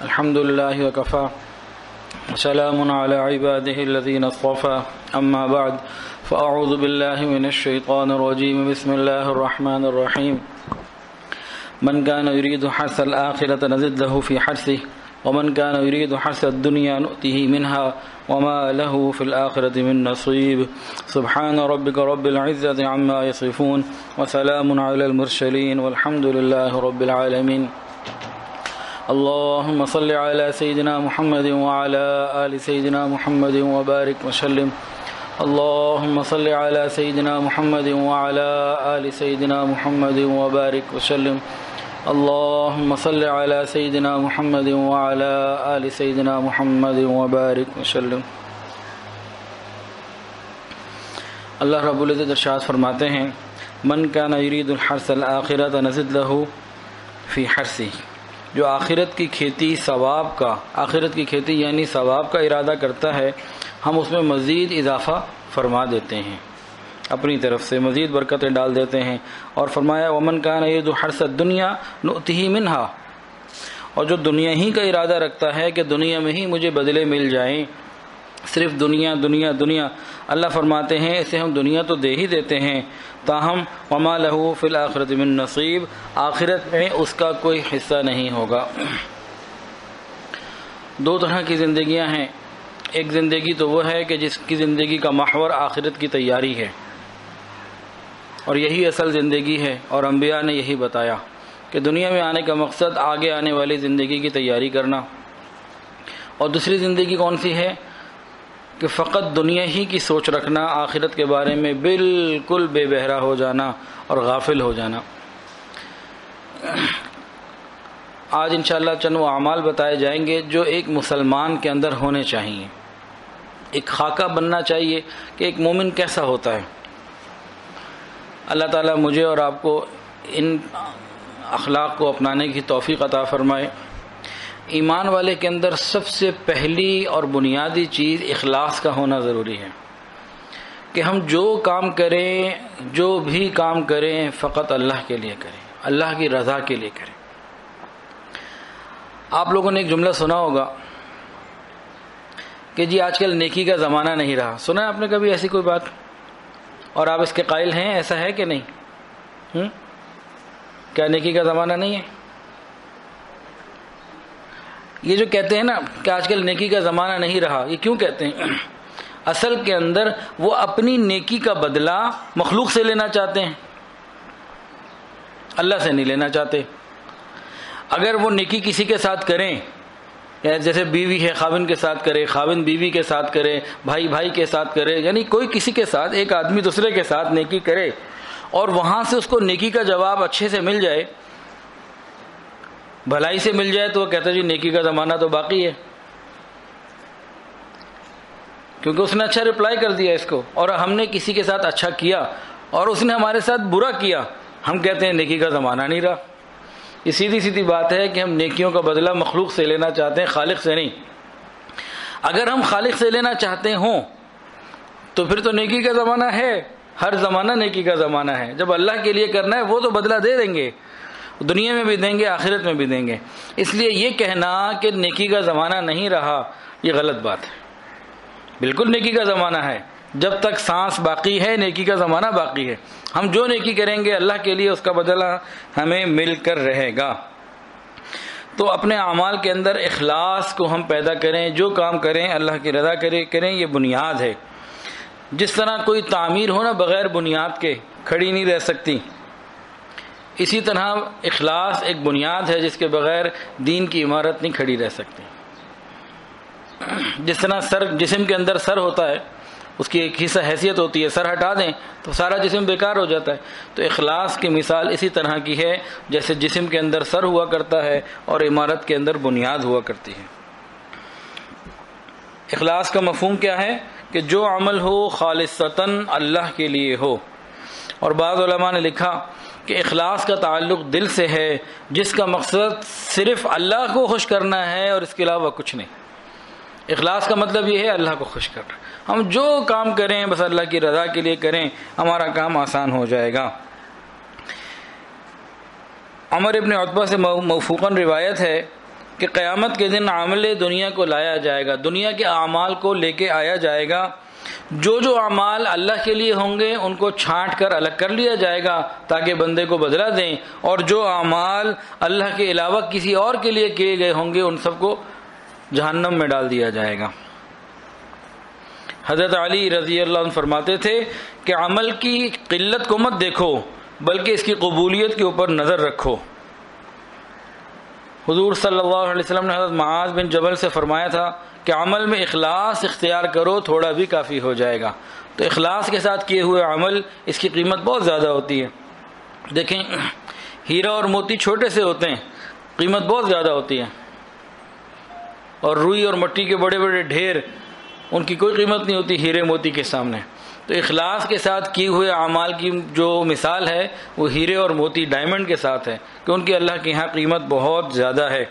الحمد لله وكفى وسلام على عباده الذين اصطفى أما بعد فأعوذ بالله من الشيطان الرجيم بسم الله الرحمن الرحيم من كان يريد حرث الآخرة نزد له في حرثه ومن كان يريد حرث الدنيا نؤته منها وما له في الآخرة من نصيب سبحان ربك رب العزة عما يصفون وسلام على المرسلين والحمد لله رب العالمين اللهم صل على سيدنا محمد وعلى آل سيدنا محمد وبارك وسلم اللهم صل على سيدنا محمد وعلى آل سيدنا محمد وبارك وسلم اللهم صل على سيدنا محمد وعلى آل سيدنا محمد وبارك وسلم۔ اللہ رب العزت ارشاد فرماتے ہیں من کان یرید الحرث الآخرۃ نزد له فی حرثہ، جو آخرت کی کھیتی ثواب کا، آخرت کی کھیتی یعنی ثواب کا ارادہ کرتا ہے، ہم اس میں مزید اضافہ فرما دیتے ہیں، اپنی طرف سے مزید برکتیں ڈال دیتے ہیں۔ اور فرمایا ومن کان یرید حرث الدنیا نؤتہ منہا، اور جو دنیا ہی کا ارادہ رکھتا ہے کہ دنیا میں ہی مجھے بدلے مل جائیں، صرف دنیا دنیا دنیا، اللہ فرماتے ہیں اسے ہم دنیا تو دے ہی دیتے ہیں، تاہم وما لہ فی الآخرۃ من نصیب، آخرت میں اس کا کوئی حصہ نہیں ہوگا۔ دو طرح کی زندگیاں ہیں، ایک زندگی تو وہ ہے کہ جس کی زندگی کا محور آخرت کی تیاری ہے، اور یہی اصل زندگی ہے، اور انبیاء نے یہی بتایا کہ دنیا میں آنے کا مقصد آگے آنے والی زندگی کی تیاری کرنا۔ اور دوسری زندگی کون سی ہے کہ فقط دنیا ہی کی سوچ رکھنا، آخرت کے بارے میں بالکل بے بہرا ہو جانا اور غافل ہو جانا۔ آج انشاءاللہ چند وہ اعمال بتائے جائیں گے جو ایک مسلمان کے اندر ہونے چاہیے، ایک خاکہ بننا چاہیے کہ ایک مومن کیسا ہوتا ہے۔ اللہ تعالیٰ مجھے اور آپ کو ان اخلاق کو اپنانے کی توفیق عطا فرمائے۔ ایمان والے کے اندر سب سے پہلی اور بنیادی چیز اخلاص کا ہونا ضروری ہے، کہ ہم جو کام کریں، جو بھی کام کریں، فقط اللہ کے لیے کریں، اللہ کی رضا کے لیے کریں۔ آپ لوگوں نے ایک جملہ سنا ہوگا کہ جی آج کل نیکی کا زمانہ نہیں رہا، سنا ہے آپ نے کبھی ایسی کوئی بات؟ اور آپ اس کے قائل ہیں، ایسا ہے کہ نہیں؟ کیا نیکی کا زمانہ نہیں ہے؟ یہ جو کہتے ہیں نا کہ آج کل نیکی کا زمانہ نہیں رہا، یہ کیوں کہتے ہیں؟ اصل کے اندر وہ اپنی نیکی کا بدلہ مخلوق سے لینا چاہتے ہیں، اللہ سے نہیں لینا چاہتے۔ اگر وہ نیکی کسی کے ساتھ کریں، جیسے بیوی ہے خاوند کے ساتھ کرے، خاوند بیوی کے ساتھ کرے، بھائی بھائی کے ساتھ کرے، یعنی کوئی کسی کے ساتھ، ایک آدمی دوسرے کے ساتھ نیکی کرے اور وہاں سے اس کو نیکی کا جواب اچھے سے مل جائے، بھلائی سے مل جائے، تو وہ کہتا ہے جی نیکی کا زمانہ تو باقی ہے، کیونکہ اس نے اچھا رپلائی کر دیا اس کو۔ اور ہم نے کسی کے ساتھ اچھا کیا اور اس نے ہمارے ساتھ برا کیا، ہم کہتے ہیں نیکی کا زمانہ نہیں رہا۔ یہ سیدھی سیدھی بات ہے کہ ہم نیکیوں کا بدلہ مخلوق سے لینا چاہتے ہیں، خالق سے نہیں۔ اگر ہم خالق سے لینا چاہتے ہوں تو پھر تو نیکی کا زمانہ ہے، ہر زمانہ نیکی کا زمانہ ہے۔ جب اللہ کے لیے کرنا ہے وہ تو بدلہ دے دیں گے، دنیا میں بھی دیں گے، آخرت میں بھی دیں گے۔ اس لیے یہ کہنا کہ نیکی کا زمانہ نہیں رہا، یہ غلط بات ہے۔ بالکل نیکی کا زمانہ ہے، جب تک سانس باقی ہے نیکی کا زمانہ باقی ہے۔ ہم جو نیکی کریں گے اللہ کے لیے اس کا بدلہ ہمیں مل کر رہے گا۔ تو اپنے اعمال کے اندر اخلاص کو ہم پیدا کریں، جو کام کریں اللہ کی رضا کریں، یہ بنیاد ہے۔ جس طرح کوئی تعمیر ہو نا بغیر بنیاد کے کھڑی نہیں رہ سکتی، اسی طرح اخلاص ایک بنیاد ہے جس کے بغیر دین کی عمارت نہیں کھڑی رہ سکتی۔ جس طرح جسم کے اندر سر ہوتا ہے، اس کی ایک حصہ حیثیت ہوتی ہے، سر ہٹا دیں تو سارا جسم بیکار ہو جاتا ہے۔ تو اخلاص کی مثال اسی طرح کی ہے، جیسے جسم کے اندر سر ہوا کرتا ہے اور عمارت کے اندر بنیاد ہوا کرتی ہے۔ اخلاص کا مفہوم کیا ہے؟ کہ جو عمل ہو خالصتاً اللہ کے لیے ہو۔ اور بعض علماء نے لکھا کہ اخلاص کا تعلق دل سے ہے، جس کا مقصد صرف اللہ کو خوش کرنا ہے اور اس کے علاوہ کچھ نہیں۔ اخلاص کا مطلب یہ ہے اللہ کو خوش کرنا، ہم جو کام کریں بس اللہ کی رضا کے لیے کریں، ہمارا کام آسان ہو جائے گا۔ عمر ابن عتبہ سے موفوقاً روایت ہے کہ قیامت کے دن عمل دنیا کو لایا جائے گا، دنیا کے اعمال کو لے کے آیا جائے گا۔ جو جو اعمال اللہ کے لیے ہوں گے ان کو چھانٹ کر الگ کر لیا جائے گا تاکہ بندے کو بدلہ دیں، اور جو اعمال اللہ کے علاوہ کسی اور کے لیے کیے گئے ہوں گے ان سب کو جہنم میں ڈال دیا جائے گا۔ حضرت علی رضی اللہ عنہ فرماتے تھے کہ عمل کی قلت کو مت دیکھو بلکہ اس کی قبولیت کے اوپر نظر رکھو۔ حضور صلی اللہ علیہ وسلم نے حضرت معاذ بن جبل سے فرمایا تھا کہ عمل میں اخلاص اختیار کرو، تھوڑا بھی کافی ہو جائے گا۔ تو اخلاص کے ساتھ کیے ہوئے عمل، اس کی قیمت بہت زیادہ ہوتی ہے۔ دیکھیں ہیرا اور موتی چھوٹے سے ہوتے ہیں، قیمت بہت زیادہ ہوتی ہے، اور روئی اور مٹی کے بڑے بڑے ڈھیر، ان کی کوئی قیمت نہیں ہوتی ہیرے موتی کے سامنے۔ تو اخلاص کے ساتھ کیے ہوئے اعمال کی جو مثال ہے وہ ہیرے اور موتی ڈائمنڈ کے ساتھ ہے کہ ان کی اللہ کے یہاں قیمت بہت زیادہ ہے۔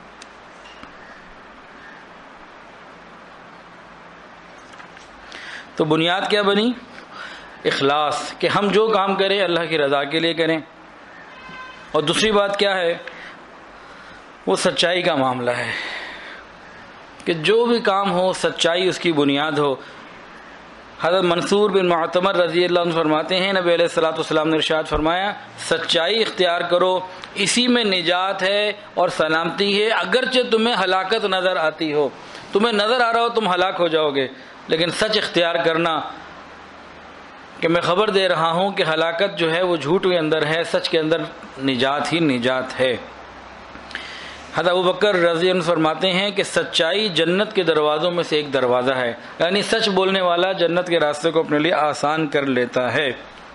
تو بنیاد کیا بنی؟ اخلاص، کہ ہم جو کام کریں اللہ کی رضا کے لیے کریں۔ اور دوسری بات کیا ہے؟ وہ سچائی کا معاملہ ہے کہ جو بھی کام ہو سچائی اس کی بنیاد ہو۔ حضرت منصور بن معتمر رضی اللہ عنہ فرماتے ہیں نبی علیہ الصلوۃ والسلام نے ارشاد فرمایا سچائی اختیار کرو، اسی میں نجات ہے اور سلامتی ہے، اگرچہ تمہیں ہلاکت نظر آتی ہو، تمہیں نظر آ رہا ہو تم ہلاک ہو جاؤ گے، لیکن سچ اختیار کرنا کہ میں خبر دے رہا ہوں کہ ہلاکت جو ہے وہ جھوٹ کے اندر ہے، سچ کے اندر نجات ہی نجات ہے۔ حضرت ابوبکر رضی اللہ عنہ فرماتے ہیں کہ سچائی جنت کے دروازوں میں سے ایک دروازہ ہے، یعنی سچ بولنے والا جنت کے راستے کو اپنے لیے آسان کر لیتا ہے۔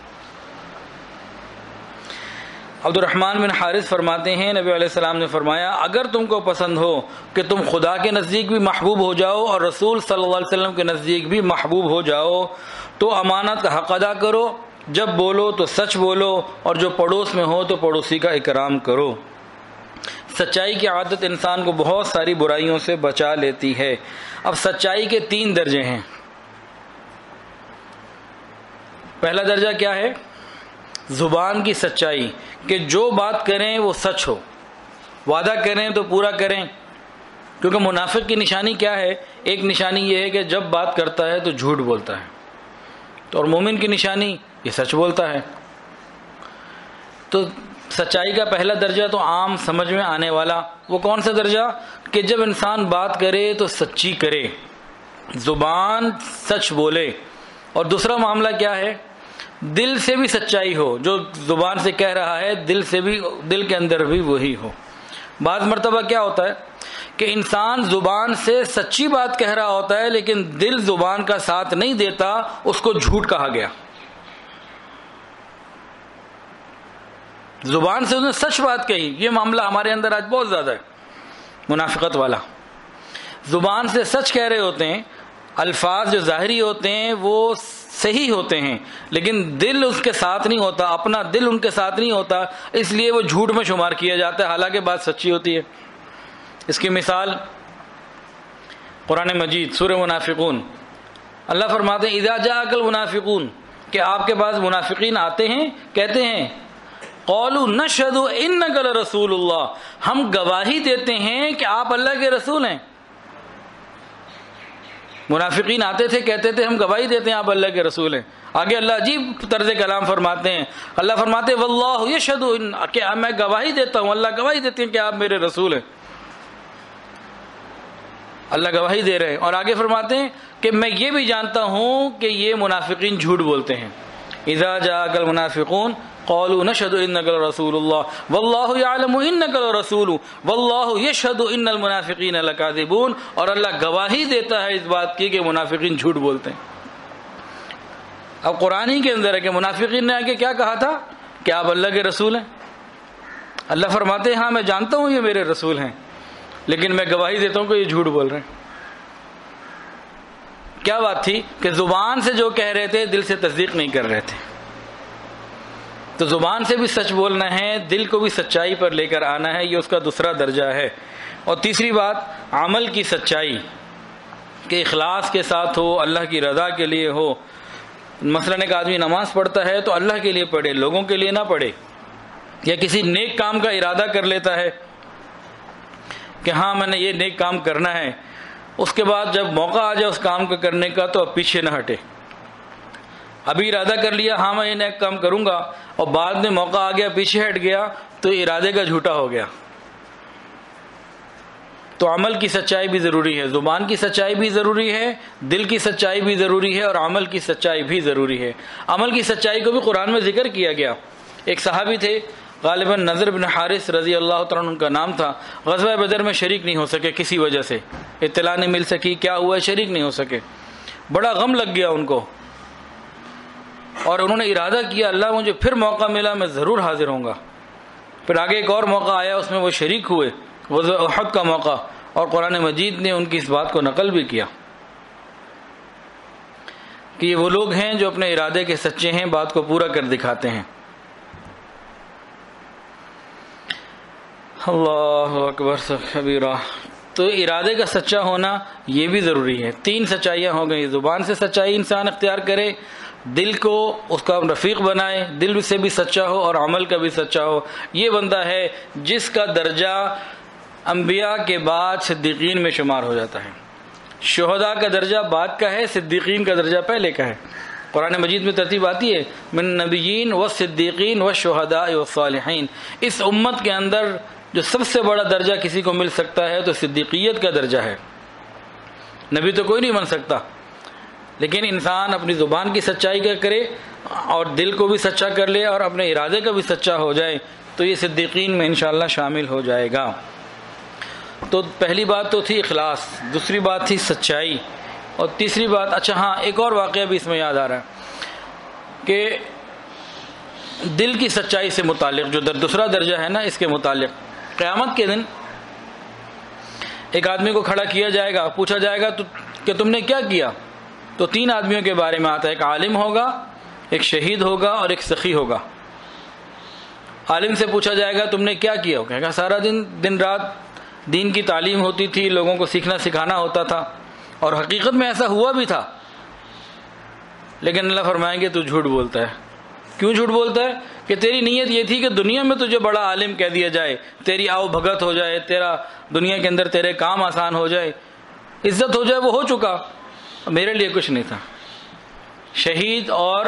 عبد الرحمن بن حارث فرماتے ہیں نبی علیہ السلام نے فرمایا اگر تم کو پسند ہو کہ تم خدا کے نزدیک بھی محبوب ہو جاؤ اور رسول صلی اللہ علیہ وسلم کے نزدیک بھی محبوب ہو جاؤ تو امانت کا حق ادا کرو، جب بولو تو سچ بولو، اور جو پڑوس میں ہو تو پڑوسی کا اکرام کرو۔ سچائی کی عادت انسان کو بہت ساری برائیوں سے بچا لیتی ہے۔ اب سچائی کے 3 درجے ہیں۔ پہلا درجہ کیا ہے؟ زبان کی سچائی، کہ جو بات کریں وہ سچ ہو، وعدہ کریں تو پورا کریں، کیونکہ منافق کی نشانی کیا ہے؟ ایک نشانی یہ ہے کہ جب بات کرتا ہے تو جھوٹ بولتا ہے، تو اور مومن کی نشانی یہ سچ بولتا ہے۔ تو سچائی کا پہلا درجہ تو عام سمجھ میں آنے والا، وہ کون سا درجہ؟ کہ جب انسان بات کرے تو سچی کرے، زبان سچ بولے۔ اور دوسرا معاملہ کیا ہے؟ دل سے بھی سچائی ہو، جو زبان سے کہہ رہا ہے دل سے بھی، دل کے اندر بھی وہی ہو۔ بعض مرتبہ کیا ہوتا ہے کہ انسان زبان سے سچی بات کہہ رہا ہوتا ہے لیکن دل زبان کا ساتھ نہیں دیتا، اس کو جھوٹ کہا گیا۔ زبان سے اس نے سچ بات کہی، یہ معاملہ ہمارے اندر آج بہت زیادہ ہے، منافقت والا۔ زبان سے سچ کہہ رہے ہوتے ہیں، الفاظ جو ظاہری ہوتے ہیں وہ صحیح ہوتے ہیں لیکن دل اس کے ساتھ نہیں ہوتا، اپنا دل ان کے ساتھ نہیں ہوتا، اس لیے وہ جھوٹ میں شمار کیا جاتا ہے، حالانکہ بات سچی ہوتی ہے۔ اس کی مثال قرآن مجید سورہ منافقون، اللہ فرماتے ہیں اذا جاءک المنافقون، کہ آپ کے پاس منافقین آتے ہیں، کہتے ہیں قالوا نشهد انک لرسول اللہ، ہم گواہی دیتے ہیں کہ آپ اللہ کے رسول ہیں۔ منافقین آتے تھے، کہتے تھے ہم گواہی دیتے ہیں آپ اللہ کے رسول ہیں۔ آگے اللہ عجیب طرز کلام فرماتے ہیں، اللہ فرماتے ہیں واللہ یشہد، کہ میں گواہی دیتا ہوں، اللہ گواہی دیتے ہیں کہ آپ میرے رسول ہیں، اللہ گواہی دے رہے ہیں۔ اور آگے فرماتے ہیں کہ میں یہ بھی جانتا ہوں کہ یہ منافقین جھوٹ بولتے ہیں۔ اذا جاءک المنافقون قالوا نشهد انک لرسول اللہ واللہ یعلم انک لرسول واللہ یشهد ان المنافقین لکاذبون، اور اللہ گواہی دیتا ہے اس بات کی کہ منافقین جھوٹ بولتے ہیں۔ اب قرآن ہی کے اندر ہے کہ منافقین نے آگے کیا کہا تھا کہ آپ اللہ کے رسول ہیں۔ اللہ فرماتے ہیں ہاں میں جانتا ہوں یہ میرے رسول ہیں لیکن میں گواہی دیتا ہوں کہ یہ جھوٹ بول رہے ہیں۔ کیا بات تھی کہ زبان سے جو کہہ رہے تھے دل سے تصدیق نہیں کر رہے تھے۔ تو زبان سے بھی سچ بولنا ہے، دل کو بھی سچائی پر لے کر آنا ہے، یہ اس کا دوسرا درجہ ہے۔ اور تیسری بات عمل کی سچائی، کہ اخلاص کے ساتھ ہو، اللہ کی رضا کے لیے ہو۔ مثلاً ایک آدمی نماز پڑھتا ہے تو اللہ کے لیے پڑھے، لوگوں کے لیے نہ پڑھے، یا کسی نیک کام کا ارادہ کر لیتا ہے کہ ہاں میں نے یہ نیک کام کرنا ہے، اس کے بعد جب موقع آ جائے اس کام کو کرنے کا تو اب پیچھے نہ ہٹے۔ ابھی ارادہ کر لیا ہاں میں یہ نیک کام کروں گا، اور بعد میں موقع آ گیا پیچھے ہٹ گیا، تو ارادے کا جھوٹا ہو گیا۔ تو عمل کی سچائی بھی ضروری ہے، زبان کی سچائی بھی ضروری ہے، دل کی سچائی بھی ضروری ہے، اور عمل کی سچائی بھی ضروری ہے۔ عمل کی سچائی کو بھی قرآن میں ذکر کیا گیا۔ ایک صحابی تھے غالباً نضر بن حارث رضی اللہ تعالیٰ عنہ ان کا نام تھا، غزوہ بدر میں شریک نہیں ہو سکے، کسی وجہ سے اطلاع نہیں مل سکی کیا ہوا ہے، شریک نہیں ہو سکے۔ بڑا غم لگ گیا ان کو، اور انہوں نے ارادہ کیا اللہ مجھے پھر موقع ملا میں ضرور حاضر ہوں گا۔ پھر آگے ایک اور موقع آیا، اس میں وہ شریک ہوئے، غزوہ احد کا موقع، اور قرآن مجید نے ان کی اس بات کو نقل بھی کیا کہ یہ وہ لوگ ہیں جو اپنے ارادے کے سچے ہیں، بات کو پورا کر دکھاتے ہیں۔ اللہ اکبر کبیرہ۔ تو ارادے کا سچا ہونا یہ بھی ضروری ہے۔ 3 سچائیاں ہو گئی، زبان سے سچائی انسان اختیار کرے، دل کو اس کا رفیق بنائے، دل سے بھی سچا ہو اور عمل کا بھی سچا ہو۔ یہ بندہ ہے جس کا درجہ انبیاء کے بعد صدیقین میں شمار ہو جاتا ہے۔ شہداء کا درجہ بعد کا ہے، صدیقین کا درجہ پہلے کا ہے۔ قرآن مجید میں ترتیب آتی ہے من النبیین والصدیقین والشہداء والصالحین۔ اس امت کے اندر جو سب سے بڑا درجہ کسی کو مل سکتا ہے تو صدیقیت کا درجہ ہے۔ نبی تو کوئی نہیں بن سکتا، لیکن انسان اپنی زبان کی سچائی کا کرے اور دل کو بھی سچا کر لے اور اپنے ارادے کا بھی سچا ہو جائے تو یہ صدیقین میں انشاءاللہ شامل ہو جائے گا۔ تو پہلی بات تو تھی اخلاص، دوسری بات تھی سچائی، اور تیسری بات، اچھا ہاں ایک اور واقعہ بھی اس میں یاد آ رہا ہے کہ دل کی سچائی سے متعلق جو دوسرا درجہ ہے نا، اس کے متعلق قیامت کے دن ایک آدمی کو کھڑا کیا جائے گا، پوچھا جائے گا کہ تم نے کیا کیا؟ تو 3 آدمیوں کے بارے میں آتا ہے، ایک عالم ہوگا، ایک شہید ہوگا اور ایک سخی ہوگا۔ عالم سے پوچھا جائے گا تم نے کیا کیا؟ وہ کہے گا سارا دن رات دین کی تعلیم ہوتی تھی، لوگوں کو سیکھنا سکھانا ہوتا تھا، اور حقیقت میں ایسا ہوا بھی تھا، لیکن اللہ فرمائیں گے تو جھوٹ بولتا ہے۔ کیوں جھوٹ بولتا ہے؟ کہ تیری نیت یہ تھی کہ دنیا میں تجھے بڑا عالم کہہ دیا جائے، تیری آؤ بھگت ہو جائے، تیرا دنیا کے اندر تیرے کام آسان ہو جائے، عزت ہو جائے، وہ ہو چکا، میرے لیے کچھ نہیں تھا۔ شہید اور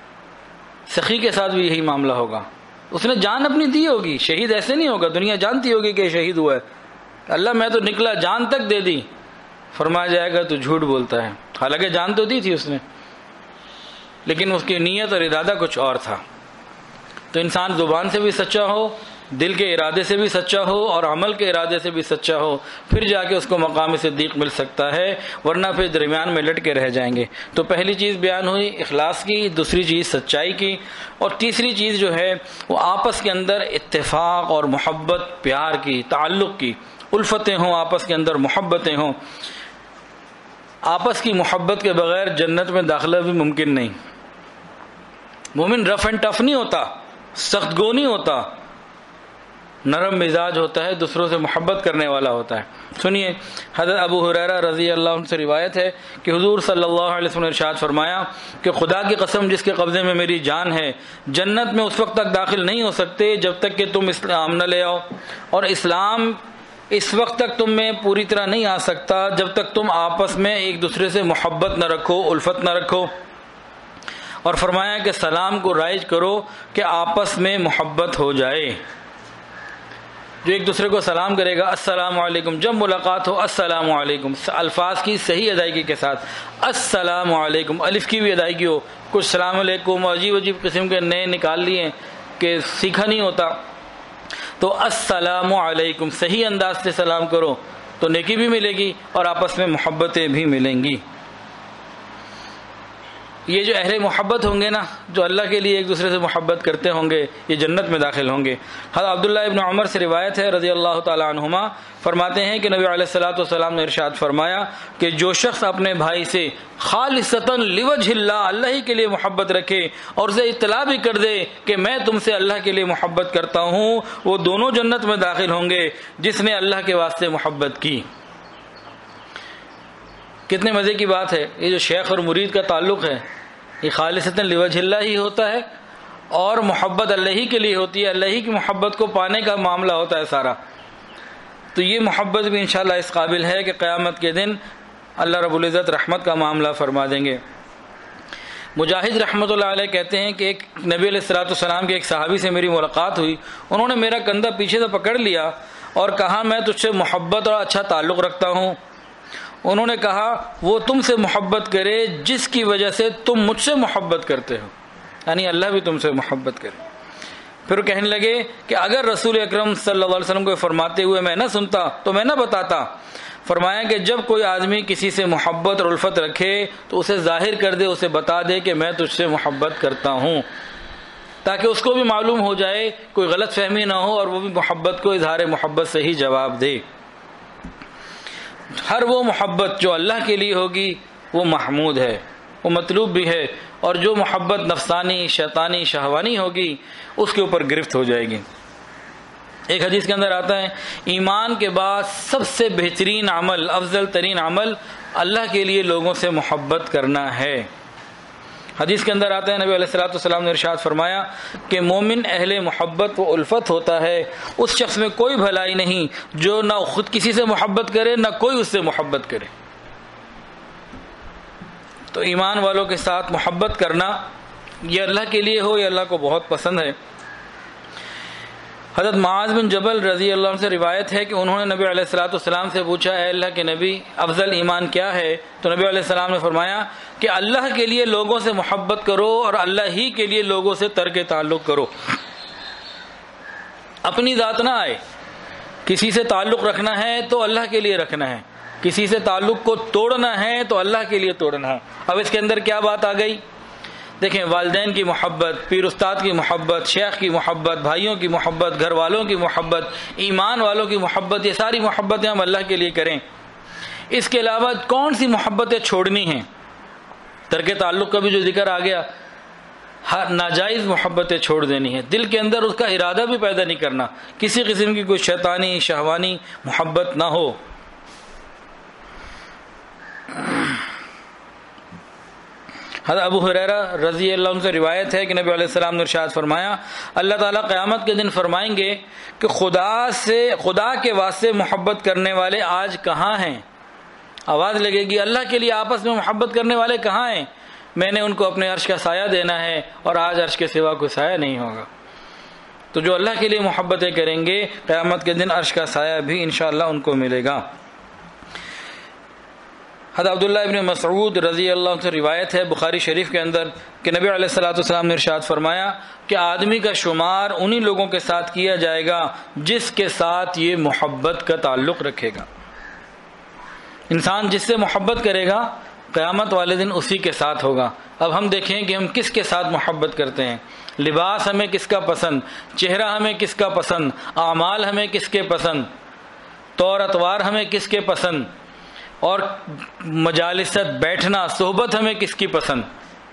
سخی کے ساتھ بھی یہی معاملہ ہوگا، اس نے جان اپنی دی ہوگی، شہید ایسے نہیں ہوگا، دنیا جانتی ہوگی کہ شہید ہوا ہے، اللہ میں تو نکلا جان تک دے دی، فرمایا جائے گا تو جھوٹ بولتا ہے، حالانکہ جان تو دی تھی اس نے، لیکن اس کی نیت اور ارادہ کچھ اور تھا۔ تو انسان زبان سے بھی سچا ہو، دل کے ارادے سے بھی سچا ہو اور عمل کے ارادے سے بھی سچا ہو، پھر جا کے اس کو مقام صدیق مل سکتا ہے، ورنہ پھر درمیان میں لٹ کے رہ جائیں گے۔ تو پہلی چیز بیان ہوئی اخلاص کی، دوسری چیز سچائی کی، اور تیسری چیز جو ہے وہ آپس کے اندر اتفاق اور محبت، پیار کی، تعلق کی، الفتیں ہوں، آپس کے اندر محبتیں ہوں۔ آپس کی محبت کے بغیر جنت میں داخلہ بھی ممکن نہیں۔ مومن رف اینڈ ٹف نہیں ہوتا، سخت گو نہیں ہوتا، نرم مزاج ہوتا ہے، دوسروں سے محبت کرنے والا ہوتا ہے۔ سنیے، حضرت ابو ہریرہ رضی اللہ عنہ سے روایت ہے کہ حضور صلی اللہ علیہ وسلم نے ارشاد فرمایا کہ خدا کی قسم جس کے قبضے میں میری جان ہے، جنت میں اس وقت تک داخل نہیں ہو سکتے جب تک کہ تم اسلام نہ لے آؤ، اور اسلام اس وقت تک تم میں پوری طرح نہیں آ سکتا جب تک تم آپس میں ایک دوسرے سے محبت نہ رکھو، الفت نہ رکھو، اور فرمایا کہ سلام کو رائج کرو کہ آپس میں محبت ہو جائے۔ جو ایک دوسرے کو سلام کرے گا السلام علیکم، جب ملاقات ہو السلام علیکم، الفاظ کی صحیح ادائیگی کے ساتھ السلام علیکم، الف کی بھی ادائیگی ہو، کچھ سلام علیکم عجیب عجیب قسم کے نئے نکال لیے کہ سیکھا نہیں ہوتا، تو السلام علیکم صحیح انداز سے سلام کرو تو نیکی بھی ملے گی اور آپس میں محبتیں بھی ملیں گی۔ یہ جو اہل محبت ہوں گے نا، جو اللہ کے لیے ایک دوسرے سے محبت کرتے ہوں گے، یہ جنت میں داخل ہوں گے۔ حضرت عبداللہ ابن عمر سے روایت ہے رضی اللہ تعالی عنہما، فرماتے ہیں کہ نبی علیہ الصلوۃ والسلام نے ارشاد فرمایا کہ جو شخص اپنے بھائی سے خالصتاً لوجہ اللہ، اللہ ہی کے لیے محبت رکھے اور اسے اطلاع بھی کر دے کہ میں تم سے اللہ کے لیے محبت کرتا ہوں، وہ دونوں جنت میں داخل ہوں گے جس نے اللہ کے واسطے محبت کی۔ کتنے مزے کی بات ہے، یہ جو شیخ اور مرید کا تعلق ہے یہ خالصتاً لوجہ اللہ ہی ہوتا ہے، اور محبت اللہ ہی کے لیے ہوتی ہے، اللہ ہی کی محبت کو پانے کا معاملہ ہوتا ہے سارا۔ تو یہ محبت بھی انشاءاللہ اس قابل ہے کہ قیامت کے دن اللہ رب العزت رحمت کا معاملہ فرما دیں گے۔ مجاہد رحمۃ اللہ علیہ کہتے ہیں کہ ایک نبی علیہ الصلوۃ والسلام کے ایک صحابی سے میری ملاقات ہوئی، انہوں نے میرا کندھا پیچھے سے پکڑ لیا اور کہا میں تجھ سے محبت اور اچھا تعلق رکھتا ہوں۔ انہوں نے کہا وہ تم سے محبت کرے جس کی وجہ سے تم مجھ سے محبت کرتے ہو، یعنی اللہ بھی تم سے محبت کرے۔ پھر کہنے لگے کہ اگر رسول اکرم صلی اللہ علیہ وسلم کو فرماتے ہوئے میں نہ سنتا تو میں نہ بتاتا۔ فرمایا کہ جب کوئی آدمی کسی سے محبت اور الفت رکھے تو اسے ظاہر کر دے، اسے بتا دے کہ میں تجھ سے محبت کرتا ہوں، تاکہ اس کو بھی معلوم ہو جائے، کوئی غلط فہمی نہ ہو اور وہ بھی محبت کو اظہار محبت سے ہی جواب دے۔ ہر وہ محبت جو اللہ کے لیے ہوگی وہ محمود ہے، وہ مطلوب بھی ہے، اور جو محبت نفسانی شیطانی شہوانی ہوگی اس کے اوپر گرفت ہو جائے گی۔ ایک حدیث کے اندر آتا ہے ایمان کے بعد سب سے بہترین عمل، افضل ترین عمل اللہ کے لیے لوگوں سے محبت کرنا ہے۔ حدیث کے اندر آتا ہے نبی علیہ الصلوۃ والسلام نے ارشاد فرمایا کہ مومن اہل محبت و الفت ہوتا ہے، اس شخص میں کوئی بھلائی نہیں جو نہ خود کسی سے محبت کرے نہ کوئی اس سے محبت کرے۔ تو ایمان والوں کے ساتھ محبت کرنا یہ اللہ کے لیے ہو، یہ اللہ کو بہت پسند ہے۔ حضرت معاذ بن جبل رضی اللہ عنہ سے روایت ہے کہ انہوں نے نبی علیہ الصلوۃ والسلام سے پوچھا اے اللہ کے نبی افضل ایمان کیا ہے؟ تو نبی علیہ السلام نے فرمایا کہ اللہ کے لیے لوگوں سے محبت کرو اور اللہ ہی کے لیے لوگوں سے ترک تعلق کرو۔ اپنی ذات نہ آئے، کسی سے تعلق رکھنا ہے تو اللہ کے لیے رکھنا ہے، کسی سے تعلق کو توڑنا ہے تو اللہ کے لیے توڑنا ہے۔ اب اس کے اندر کیا بات آ گئی؟ دیکھیں، والدین کی محبت، پیر استاد کی محبت، شیخ کی محبت، بھائیوں کی محبت، گھر والوں کی محبت، ایمان والوں کی محبت، یہ ساری محبتیں ہم اللہ کے لیے کریں۔ اس کے علاوہ کون سی محبتیں چھوڑنی ہیں؟ ترک تعلق کا بھی جو ذکر آ گیا، ہر ناجائز محبتیں چھوڑ دینی ہے، دل کے اندر اس کا ارادہ بھی پیدا نہیں کرنا، کسی قسم کی کوئی شیطانی شہوانی محبت نہ ہو۔ حضرت ابو ہریرہ رضی اللہ عنہ سے روایت ہے کہ نبی علیہ السلام نے ارشاد فرمایا اللہ تعالیٰ قیامت کے دن فرمائیں گے کہ خدا کے واسطے محبت کرنے والے آج کہاں ہیں؟ آواز لگے گی اللہ کے لیے آپس میں محبت کرنے والے کہاں ہیں؟ میں نے ان کو اپنے عرش کا سایہ دینا ہے اور آج عرش کے سوا کوئی سایہ نہیں ہوگا۔ تو جو اللہ کے لیے محبتیں کریں گے قیامت کے دن عرش کا سایہ بھی انشاءاللہ ان کو ملے گا۔ حضرت عبداللہ ابن مسعود رضی اللہ عنہ سے روایت ہے بخاری شریف کے اندر کہ نبی علیہ الصلوۃ والسلام نے ارشاد فرمایا کہ آدمی کا شمار انہی لوگوں کے ساتھ کیا جائے گا جس کے ساتھ یہ محبت کا تعلق رکھے گا۔ انسان جس سے محبت کرے گا قیامت والے دن اسی کے ساتھ ہوگا۔ اب ہم دیکھیں کہ ہم کس کے ساتھ محبت کرتے ہیں، لباس ہمیں کس کا پسند، چہرہ ہمیں کس کا پسند، اعمال ہمیں کس کے پسند، طور اتوار ہمیں کس کے پسند، اور مجالست بیٹھنا صحبت ہمیں کس کی پسند،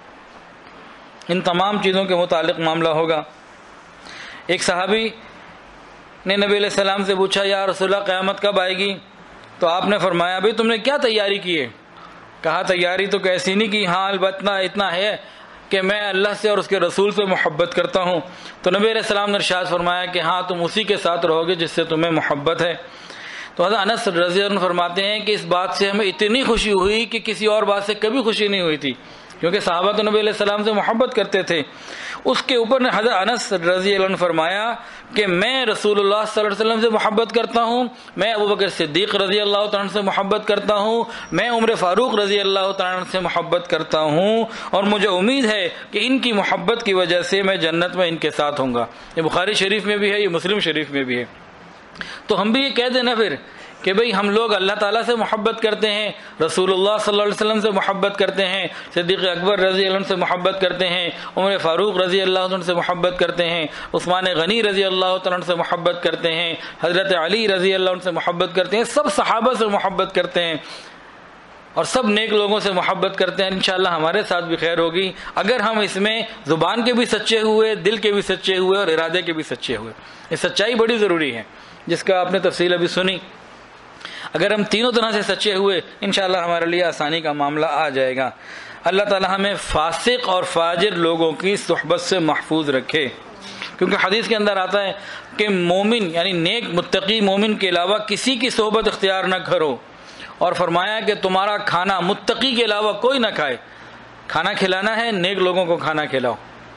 ان تمام چیزوں کے متعلق معاملہ ہوگا۔ ایک صحابی نے نبی علیہ السلام سے پوچھا یا رسول اللہ قیامت کب آئے گی؟ تو آپ نے فرمایا بھئی تم نے کیا تیاری کی ہے؟ کہا تیاری تو کیسی نہیں کی، ہاں البتہ اتنا ہے کہ میں اللہ سے اور اس کے رسول سے محبت کرتا ہوں۔ تو نبی علیہ السلام نے ارشاد فرمایا کہ ہاں تم اسی کے ساتھ رہو گے جس سے تمہیں محبت ہے۔ تو حضرت انس رضی اللہ عنہ فرماتے ہیں کہ اس بات سے ہمیں اتنی خوشی ہوئی کہ کسی اور بات سے کبھی خوشی نہیں ہوئی تھی، کیونکہ صحابہ تو نبی علیہ السلام سے محبت کرتے تھے۔ اس کے اوپر نے حضرت انس رضی اللہ عنہ فرمایا کہ میں رسول اللہ صلی اللہ علیہ وسلم سے محبت کرتا ہوں، میں ابوبکر صدیق رضی اللہ تعالیٰ عنہ سے محبت کرتا ہوں، میں عمر فاروق رضی اللہ تعالیٰ عنہ سے محبت کرتا ہوں، اور مجھے امید ہے کہ ان کی محبت کی وجہ سے میں جنت میں ان کے ساتھ ہوں گا۔ یہ بخاری شریف میں بھی ہے، یہ مسلم شریف میں بھی ہے۔ تو ہم بھی یہ کہہ دیں نا پھر کہ بھئی ہم لوگ اللہ تعالیٰ سے محبت کرتے ہیں، رسول اللہ صلی اللہ علیہ وسلم سے محبت کرتے ہیں، صدیق اکبر رضی اللہ عنہ سے محبت کرتے ہیں، عمر فاروق رضی اللہ عنہ سے محبت کرتے ہیں، عثمان غنی رضی اللہ تعالیٰ عنہ سے محبت کرتے ہیں، حضرت علی رضی اللہ عنہ سے محبت کرتے ہیں، سب صحابہ سے محبت کرتے ہیں اور سب نیک لوگوں سے محبت کرتے ہیں۔ انشاءاللہ ہمارے ساتھ بھی خیر ہوگی اگر ہم اس میں زبان کے بھی سچے ہوئے، دل کے بھی سچے ہوئے اور ارادے کے بھی سچے ہوئے۔ یہ سچائی بڑی ضروری ہے جس کا آپ نے تفصیل ابھی سنی۔ اگر ہم تینوں طرح سے سچے ہوئے انشاءاللہ ہمارے لیے آسانی کا معاملہ آ جائے گا۔ اللہ تعالی ہمیں فاسق اور فاجر لوگوں کی صحبت سے محفوظ رکھے۔ کیونکہ حدیث کے اندر آتا ہے کہ مومن یعنی نیک متقی مومن کے علاوہ کسی کی صحبت اختیار نہ کرو، اور فرمایا کہ تمہارا کھانا متقی کے علاوہ کوئی نہ کھائے۔ کھانا کھلانا ہے، نیک لوگوں کو کھانا کھلاؤ۔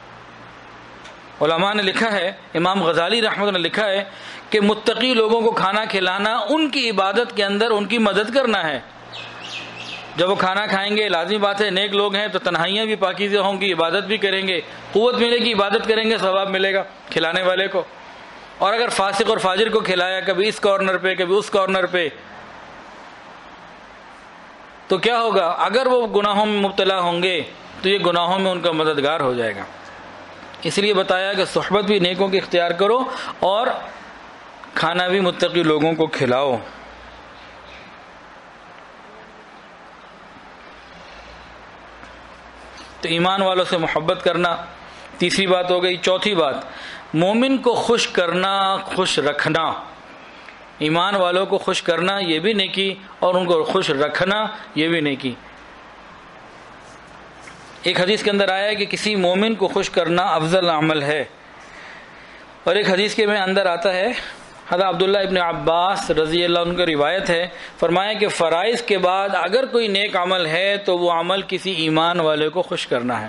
علماء نے لکھا ہے، امام غزالی رحمۃ اللہ نے لکھا ہے کہ متقی لوگوں کو کھانا کھلانا ان کی عبادت کے اندر ان کی مدد کرنا ہے۔ جب وہ کھانا کھائیں گے، لازمی بات ہے نیک لوگ ہیں تو تنہائیاں بھی پاکیزہ ہوں گی، عبادت بھی کریں گے، قوت ملے گی، عبادت کریں گے، ثواب ملے گا کھلانے والے کو۔ اور اگر فاسق اور فاجر کو کھلایا، کبھی اس کارنر پہ کبھی اس کارنر پہ، تو کیا ہوگا؟ اگر وہ گناہوں میں مبتلا ہوں گے تو یہ گناہوں میں ان کا مددگار ہو جائے گا۔ اس لیے بتایا کہ صحبت بھی نیکوں کی اختیار کرو اور کھانا بھی متقی لوگوں کو کھلاؤ۔ تو ایمان والوں سے محبت کرنا تیسری بات ہو گئی۔ چوتھی بات، مومن کو خوش کرنا، خوش رکھنا۔ ایمان والوں کو خوش کرنا یہ بھی نیکی، اور ان کو خوش رکھنا یہ بھی نیکی۔ ایک حدیث کے اندر آیا ہے کہ کسی مومن کو خوش کرنا افضل عمل ہے، اور ایک حدیث کے میں اندر آتا ہے، حضرت عبداللہ ابن عباس رضی اللہ عنہ کی روایت ہے، فرمایا کہ فرائض کے بعد اگر کوئی نیک عمل ہے تو وہ عمل کسی ایمان والے کو خوش کرنا ہے۔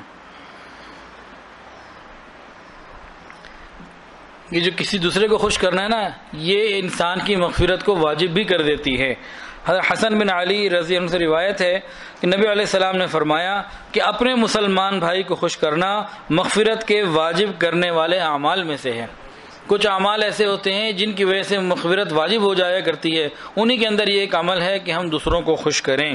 یہ جو کسی دوسرے کو خوش کرنا ہے نا، یہ انسان کی مغفرت کو واجب بھی کر دیتی ہے۔ حضرت حسن بن علی رضی اللہ عنہ سے روایت ہے کہ نبی علیہ السلام نے فرمایا کہ اپنے مسلمان بھائی کو خوش کرنا مغفرت کے واجب کرنے والے اعمال میں سے ہے۔ کچھ اعمال ایسے ہوتے ہیں جن کی وجہ سے مغفرت واجب ہو جایا کرتی ہے، انہی کے اندر یہ ایک عمل ہے کہ ہم دوسروں کو خوش کریں۔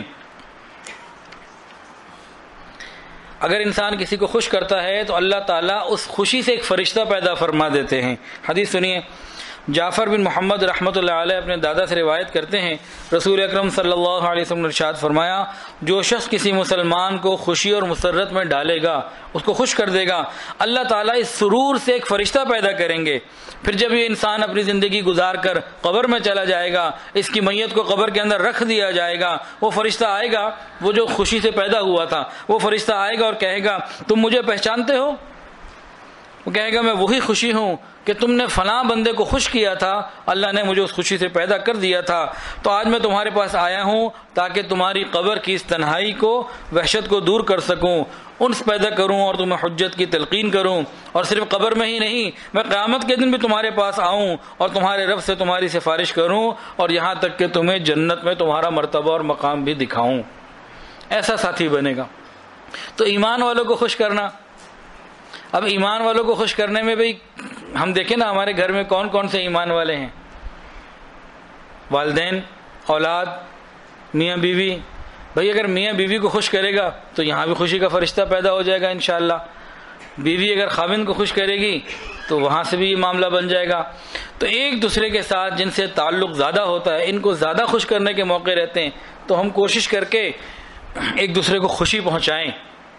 اگر انسان کسی کو خوش کرتا ہے تو اللہ تعالیٰ اس خوشی سے ایک فرشتہ پیدا فرما دیتے ہیں۔ حدیث سنیے، جعفر بن محمد رحمۃ اللہ علیہ اپنے دادا سے روایت کرتے ہیں، رسول اکرم صلی اللہ علیہ وسلم نے ارشاد فرمایا، جو شخص کسی مسلمان کو خوشی اور مسرت میں ڈالے گا، اس کو خوش کر دے گا، اللہ تعالیٰ اس سرور سے ایک فرشتہ پیدا کریں گے۔ پھر جب یہ انسان اپنی زندگی گزار کر قبر میں چلا جائے گا، اس کی میت کو قبر کے اندر رکھ دیا جائے گا، وہ فرشتہ آئے گا، وہ جو خوشی سے پیدا ہوا تھا، وہ فرشتہ آئے گا اور کہے گا، تم مجھے پہچانتے ہو؟ وہ کہے گا، میں وہی خوشی ہوں کہ تم نے فلاں بندے کو خوش کیا تھا، اللہ نے مجھے اس خوشی سے پیدا کر دیا تھا، تو آج میں تمہارے پاس آیا ہوں تاکہ تمہاری قبر کی اس تنہائی کو، وحشت کو دور کر سکوں، انس پیدا کروں اور تمہیں حجت کی تلقین کروں، اور صرف قبر میں ہی نہیں، میں قیامت کے دن بھی تمہارے پاس آؤں اور تمہارے رب سے تمہاری سفارش کروں، اور یہاں تک کہ تمہیں جنت میں تمہارا مرتبہ اور مقام بھی دکھاؤں۔ ایسا ساتھی بنے گا۔ تو ایمان والوں کو خوش کرنا۔ اب ایمان والوں کو خوش کرنے میں بھئی ہم دیکھیں نا، ہمارے گھر میں کون کون سے ایمان والے ہیں؟ والدین، اولاد، میاں بیوی۔ بھئی اگر میاں بیوی کو خوش کرے گا تو یہاں بھی خوشی کا فرشتہ پیدا ہو جائے گا انشاءاللہ۔ بیوی اگر خاوند کو خوش کرے گی تو وہاں سے بھی یہ معاملہ بن جائے گا۔ تو ایک دوسرے کے ساتھ جن سے تعلق زیادہ ہوتا ہے، ان کو زیادہ خوش کرنے کے موقع رہتے ہیں، تو ہم کوشش کر کے ایک دوسرے کو خوشی پہنچائیں،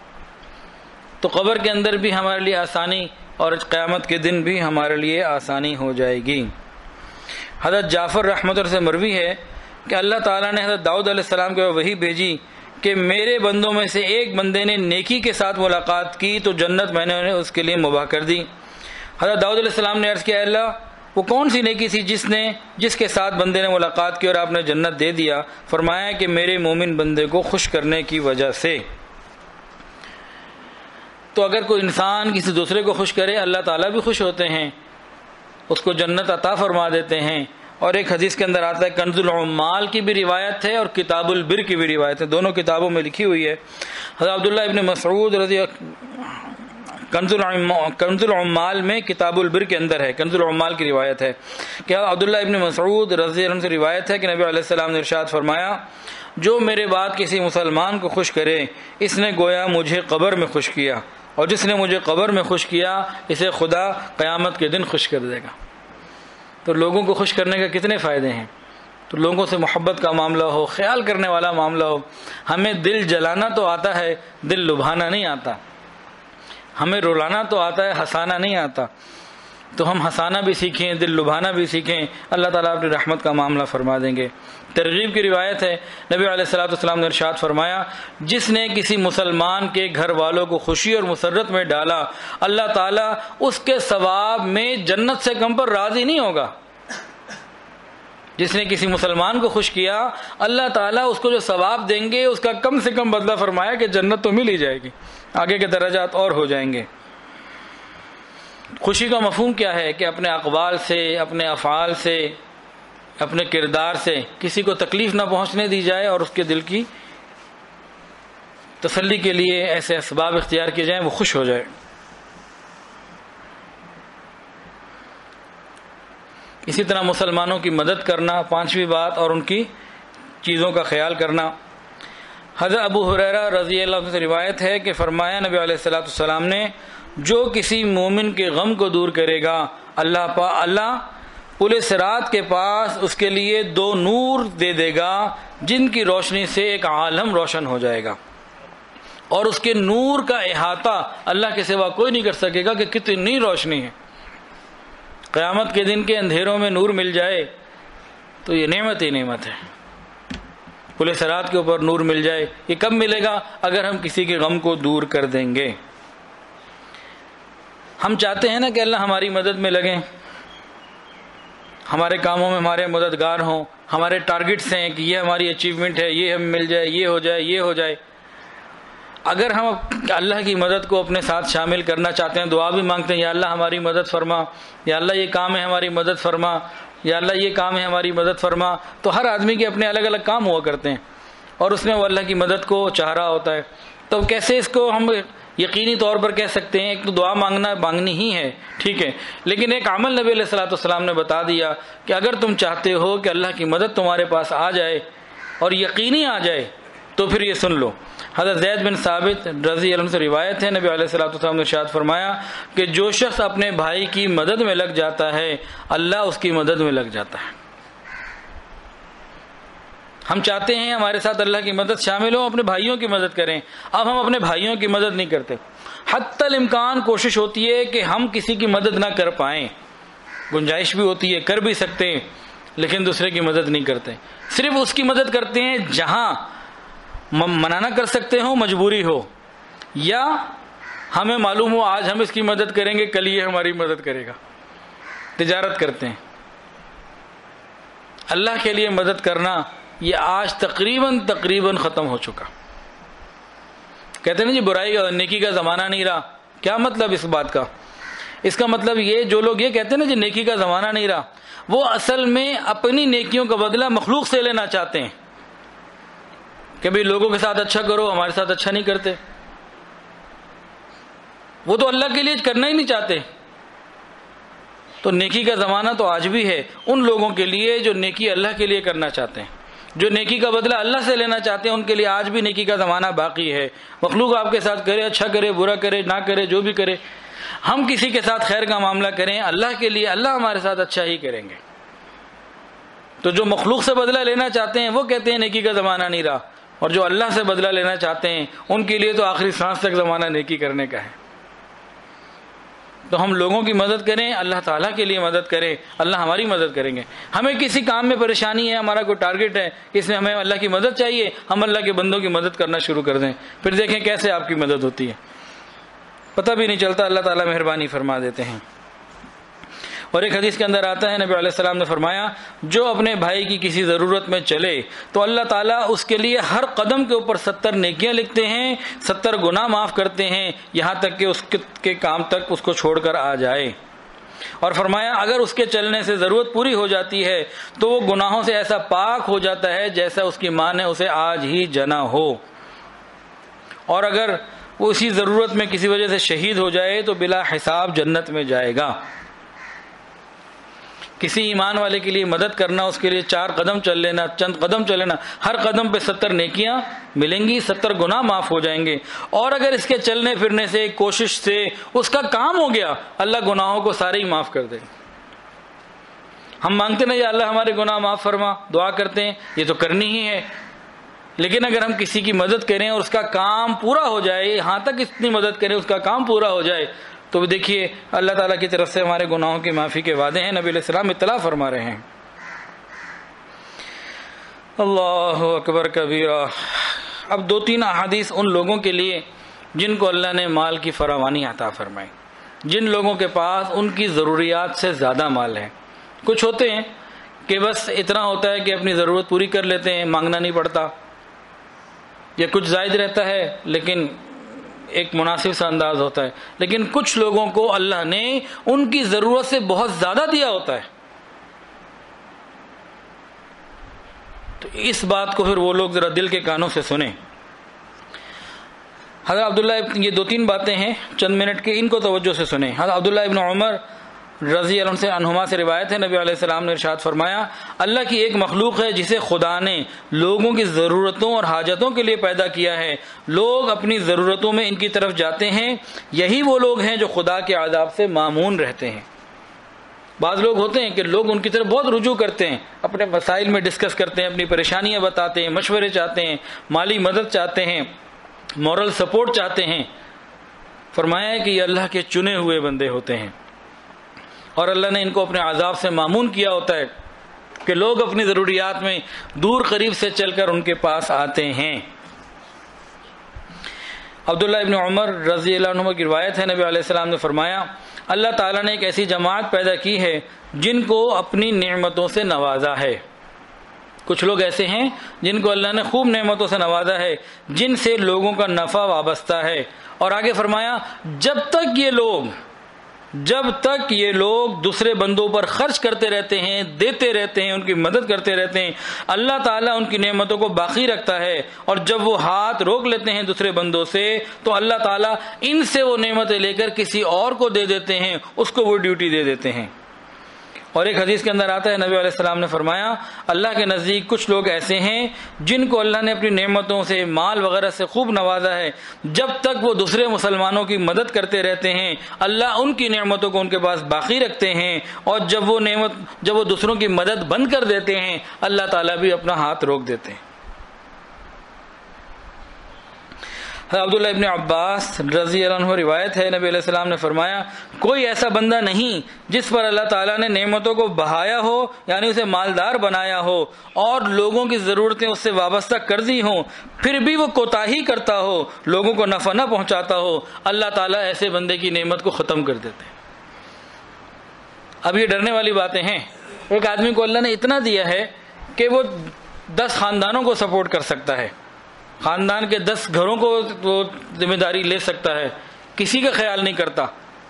تو قبر کے اندر بھی ہمارے لیے آسانی اور قیامت کے دن بھی ہمارے لیے آسانی ہو جائے گی۔ حضرت جعفر رحمۃ اللہ سے مروی ہے کہ اللہ تعالیٰ نے حضرت داؤد علیہ السلام کو وحی بھیجی کہ میرے بندوں میں سے ایک بندے نے نیکی کے ساتھ ملاقات کی تو جنت میں نے اس کے لیے مباح کر دی۔ حضرت داؤد علیہ السلام نے عرض کیا، اللہ وہ کون سی نیکی تھی جس کے ساتھ بندے نے ملاقات کی اور آپ نے جنت دے دیا؟ فرمایا کہ میرے مومن بندے کو خوش کرنے کی وجہ سے۔ تو اگر کوئی انسان کسی دوسرے کو خوش کرے، اللہ تعالیٰ بھی خوش ہوتے ہیں، اس کو جنت عطا فرما دیتے ہیں۔ اور ایک حدیث کے اندر آتا ہے، کنز العمال کی بھی روایت ہے اور کتاب البر کی بھی روایت ہے، دونوں کتابوں میں لکھی ہوئی ہے۔ حضرت عبداللہ ابن مسعود رضی کنز العمال میں کتاب البر کے اندر ہے، کنز العمال کی روایت ہے کہ عبداللہ ابن مسعود رضی اللہ عنہ سے روایت ہے کہ نبی علیہ السلام نے ارشاد فرمایا، جو میرے بعد کسی مسلمان کو خوش کرے، اس نے گویا مجھے قبر میں خوش کیا، اور جس نے مجھے قبر میں خوش کیا، اسے خدا قیامت کے دن خوش کر دے گا۔ تو لوگوں کو خوش کرنے کے کتنے فائدے ہیں۔ تو لوگوں سے محبت کا معاملہ ہو، خیال کرنے والا معاملہ ہو۔ ہمیں دل جلانا تو آتا ہے، دل لبھانا نہیں آتا۔ ہمیں رلانا تو آتا ہے، ہنسانا نہیں آتا۔ تو ہم ہنسانا بھی سیکھیں، دل لبھانا بھی سیکھیں، اللہ تعالیٰ اپنی رحمت کا معاملہ فرما دیں گے۔ ترغیب کی روایت ہے، نبی علیہ الصلوۃ والسلام نے ارشاد فرمایا، جس نے کسی مسلمان کے گھر والوں کو خوشی اور مسرت میں ڈالا، اللہ تعالیٰ اس کے ثواب میں جنت سے کم پر راضی نہیں ہوگا۔ جس نے کسی مسلمان کو خوش کیا، اللہ تعالیٰ اس کو جو ثواب دیں گے اس کا کم سے کم بدلہ فرمایا کہ جنت تو مل ہی جائے گی، آگے کے درجات اور ہو جائیں گے۔ خوشی کا مفہوم کیا ہے کہ اپنے اقوال سے، اپنے افعال سے، اپنے کردار سے کسی کو تکلیف نہ پہنچنے دی جائے اور اس کے دل کی تسلی کے لیے ایسے اسباب اختیار کیے جائیں وہ خوش ہو جائے۔ اسی طرح مسلمانوں کی مدد کرنا، پانچویں بات، اور ان کی چیزوں کا خیال کرنا۔ حضرت ابو ہریرہ رضی اللہ عنہ سے روایت ہے کہ فرمایا نبی علیہ الصلوۃ والسلام نے، جو کسی مومن کے غم کو دور کرے گا، اللہ پل صراط کے پاس اس کے لیے 2 نور دے دے گا جن کی روشنی سے ایک عالم روشن ہو جائے گا، اور اس کے نور کا احاطہ اللہ کے سوا کوئی نہیں کر سکے گا کہ کتنی روشنی ہے۔ قیامت کے دن کے اندھیروں میں نور مل جائے تو یہ نعمت ہی نعمت ہے۔ پل صراط کے اوپر نور مل جائے، یہ کب ملے گا؟ اگر ہم کسی کے غم کو دور کر دیں گے۔ ہم چاہتے ہیں نا کہ اللہ ہماری مدد میں لگیں، ہمارے کاموں میں ہمارے مددگار ہوں، ہمارے ٹارگٹس ہیں کہ یہ ہماری اچیومنٹ ہے، یہ ہم مل جائے، یہ ہو جائے، یہ ہو جائے۔ اگر ہم اللہ کی مدد کو اپنے ساتھ شامل کرنا چاہتے ہیں، دعا بھی مانگتے ہیں، یا اللہ ہماری مدد فرما، یا اللہ یہ کام ہے ہماری مدد فرما، یا اللہ یہ کام ہے ہماری مدد فرما، تو ہر آدمی کے اپنے الگ الگ کام ہوا کرتے ہیں اور اس میں وہ اللہ کی مدد کو چاہ رہا ہوتا ہے۔ تو کیسے اس کو ہم یقینی طور پر کہہ سکتے ہیں؟ ایک تو دعا مانگنی ہی ہے، ٹھیک ہے، لیکن ایک عمل نبی علیہ الصلوۃ والسلام نے بتا دیا کہ اگر تم چاہتے ہو کہ اللہ کی مدد تمہارے پاس آ جائے اور یقینی آ جائے تو پھر یہ سن لو۔ حضرت زید بن ثابت رضی اللہ عنہ سے روایت ہے، نبی علیہ الصلوۃ والسلام نے ارشاد فرمایا کہ جو شخص اپنے بھائی کی مدد میں لگ جاتا ہے، اللہ اس کی مدد میں لگ جاتا ہے۔ ہم چاہتے ہیں ہمارے ساتھ اللہ کی مدد شامل ہو، اپنے بھائیوں کی مدد کریں، اب ہم اپنے بھائیوں کی مدد نہیں کرتے۔ حتی الامکان کوشش ہوتی ہے کہ ہم کسی کی مدد نہ کر پائیں، گنجائش بھی ہوتی ہے کر بھی سکتے ہیں، لیکن دوسرے کی مدد نہیں کرتے، صرف اس کی مدد کرتے ہیں جہاں منع نہ کر سکتے ہوں، مجبوری ہو، یا ہمیں معلوم ہو آج ہم اس کی مدد کریں گے کل یہ ہماری مدد کرے گا۔ تجارت کرتے ہیں، اللہ کے لیے مدد کرنا یہ آج تقریباً ختم ہو چکا۔ کہتے ہیں جی برائی کا نیکی کا زمانہ نہیں رہا، کیا مطلب اس بات کا؟ اس کا مطلب یہ، جو لوگ یہ کہتے ہیں نا جی نیکی کا زمانہ نہیں رہا، وہ اصل میں اپنی نیکیوں کا بدلہ مخلوق سے لینا چاہتے ہیں کہ بھئی لوگوں کے ساتھ اچھا کرو، ہمارے ساتھ اچھا نہیں کرتے۔ وہ تو اللہ کے لیے کرنا ہی نہیں چاہتے۔ تو نیکی کا زمانہ تو آج بھی ہے ان لوگوں کے لیے جو نیکی اللہ کے لیے کرنا چاہتے ہیں، جو نیکی کا بدلہ اللہ سے لینا چاہتے ہیں، ان کے لیے آج بھی نیکی کا زمانہ باقی ہے۔ مخلوق آپ کے ساتھ کرے، اچھا کرے، برا کرے، نہ کرے، جو بھی کرے، ہم کسی کے ساتھ خیر کا معاملہ کریں اللہ کے لیے، اللہ ہمارے ساتھ اچھا ہی کریں گے۔ تو جو مخلوق سے بدلہ لینا چاہتے ہیں وہ کہتے ہیں نیکی کا زمانہ نہیں رہا، اور جو اللہ سے بدلہ لینا چاہتے ہیں ان کے لیے تو آخری سانس تک زمانہ نیکی کرنے کا ہے۔ تو ہم لوگوں کی مدد کریں، اللہ تعالیٰ کے لیے مدد کریں، اللہ ہماری مدد کریں گے۔ ہمیں کسی کام میں پریشانی ہے، ہمارا کوئی ٹارگٹ ہے، اس میں ہمیں اللہ کی مدد چاہیے، ہم اللہ کے بندوں کی مدد کرنا شروع کر دیں، پھر دیکھیں کیسے آپ کی مدد ہوتی ہے، پتہ بھی نہیں چلتا، اللہ تعالیٰ مہربانی فرما دیتے ہیں۔ اور ایک حدیث کے اندر آتا ہے، نبی علیہ السلام نے فرمایا، جو اپنے بھائی کی کسی ضرورت میں چلے تو اللہ تعالیٰ اس کے لیے ہر قدم کے اوپر 70 نیکیاں لکھتے ہیں، 70 گناہ معاف کرتے ہیں، یہاں تک کہ اس کے کام تک اس کو چھوڑ کر آ جائے۔ اور فرمایا اگر اس کے چلنے سے ضرورت پوری ہو جاتی ہے تو وہ گناہوں سے ایسا پاک ہو جاتا ہے جیسا اس کی ماں نے اسے آج ہی جنا ہو، اور اگر وہ اسی ضرورت میں کسی وجہ سے شہید ہو جائے تو بلا حساب جنت میں جائے گا۔ کسی ایمان والے کے لیے مدد کرنا، اس کے لیے 4 قدم چل لینا، چند قدم چل لینا، ہر قدم پہ 70 نیکیاں ملیں گی، 70 گناہ معاف ہو جائیں گے، اور اگر اس کے چلنے پھرنے سے، کوشش سے اس کا کام ہو گیا، اللہ گناہوں کو سارے ہی معاف کر دے۔ ہم مانگتے نہیں یا اللہ ہمارے گناہ معاف فرما، دعا کرتے ہیں، یہ تو کرنی ہی ہے، لیکن اگر ہم کسی کی مدد کریں اور اس کا کام پورا ہو جائے، یہاں تک اتنی مدد کریں اس کا کام پورا ہو جائے، تو دیکھیے اللہ تعالیٰ کی طرف سے ہمارے گناہوں کی معافی کے وعدے ہیں، نبی علیہ السلام اطلاع فرما رہے ہیں۔ اللہ اکبر کبیرہ۔ اب 2-3 احادیث ان لوگوں کے لیے جن کو اللہ نے مال کی فراوانی عطا فرمائی، جن لوگوں کے پاس ان کی ضروریات سے زیادہ مال ہے۔ کچھ ہوتے ہیں کہ بس اتنا ہوتا ہے کہ اپنی ضرورت پوری کر لیتے ہیں، مانگنا نہیں پڑتا، یا کچھ زائد رہتا ہے لیکن ایک مناسب سا انداز ہوتا ہے، لیکن کچھ لوگوں کو اللہ نے ان کی ضرورت سے بہت زیادہ دیا ہوتا ہے۔ تو اس بات کو پھر وہ لوگ ذرا دل کے کانوں سے سنیں۔ حضرت عبداللہ، یہ 2-3 باتیں ہیں چند منٹ کی، ان کو توجہ سے سنیں۔ حضرت عبداللہ ابن عمر رضی اللہ عنہما سے روایت ہے، نبی علیہ السلام نے ارشاد فرمایا، اللہ کی ایک مخلوق ہے جسے خدا نے لوگوں کی ضرورتوں اور حاجتوں کے لیے پیدا کیا ہے، لوگ اپنی ضرورتوں میں ان کی طرف جاتے ہیں، یہی وہ لوگ ہیں جو خدا کے عذاب سے مامون رہتے ہیں۔ بعض لوگ ہوتے ہیں کہ لوگ ان کی طرف بہت رجوع کرتے ہیں، اپنے مسائل میں ڈسکس کرتے ہیں، اپنی پریشانیاں بتاتے ہیں، مشورے چاہتے ہیں، مالی مدد چاہتے ہیں، مورل سپورٹ چاہتے ہیں۔ فرمایا ہے کہ یہ اللہ کے چنے ہوئے بندے ہوتے ہیں، اور اللہ نے ان کو اپنے عذاب سے مامون کیا ہوتا ہے کہ لوگ اپنی ضروریات میں دور قریب سے چل کر ان کے پاس آتے ہیں۔ عبداللہ ابن عمر رضی اللہ عنہ کی روایت ہے، نبی علیہ السلام نے فرمایا، اللہ تعالیٰ نے ایک ایسی جماعت پیدا کی ہے جن کو اپنی نعمتوں سے نوازا ہے۔ کچھ لوگ ایسے ہیں جن کو اللہ نے خوب نعمتوں سے نوازا ہے، جن سے لوگوں کا نفع وابستہ ہے۔ اور آگے فرمایا، جب تک یہ لوگ دوسرے بندوں پر خرچ کرتے رہتے ہیں، دیتے رہتے ہیں، ان کی مدد کرتے رہتے ہیں، اللہ تعالیٰ ان کی نعمتوں کو باقی رکھتا ہے، اور جب وہ ہاتھ روک لیتے ہیں دوسرے بندوں سے تو اللہ تعالیٰ ان سے وہ نعمتیں لے کر کسی اور کو دے دیتے ہیں، اس کو وہ ڈیوٹی دے دیتے ہیں۔ اور ایک حدیث کے اندر آتا ہے، نبی علیہ السلام نے فرمایا، اللہ کے نزدیک کچھ لوگ ایسے ہیں جن کو اللہ نے اپنی نعمتوں سے، مال وغیرہ سے خوب نوازا ہے، جب تک وہ دوسرے مسلمانوں کی مدد کرتے رہتے ہیں اللہ ان کی نعمتوں کو ان کے پاس باقی رکھتے ہیں، اور جب وہ دوسروں کی مدد بند کر دیتے ہیں اللہ تعالیٰ بھی اپنا ہاتھ روک دیتے ہیں۔ عبداللہ ابن عباس رضی اللہ عنہ روایت ہے، نبی علیہ السلام نے فرمایا، کوئی ایسا بندہ نہیں جس پر اللہ تعالیٰ نے نعمتوں کو بہایا ہو، یعنی اسے مالدار بنایا ہو، اور لوگوں کی ضرورتیں اس سے وابستہ کر دی ہوں، پھر بھی وہ کوتاہی کرتا ہو، لوگوں کو نفع نہ پہنچاتا ہو، اللہ تعالیٰ ایسے بندے کی نعمت کو ختم کر دیتے ہیں۔ اب یہ ڈرنے والی باتیں ہیں۔ ایک آدمی کو اللہ نے اتنا دیا ہے کہ وہ 10 خاندانوں کو سپورٹ کر سکتا ہے، خاندان کے 10 گھروں کو وہ ذمہ داری لے سکتا ہے، کسی کا خیال نہیں کرتا،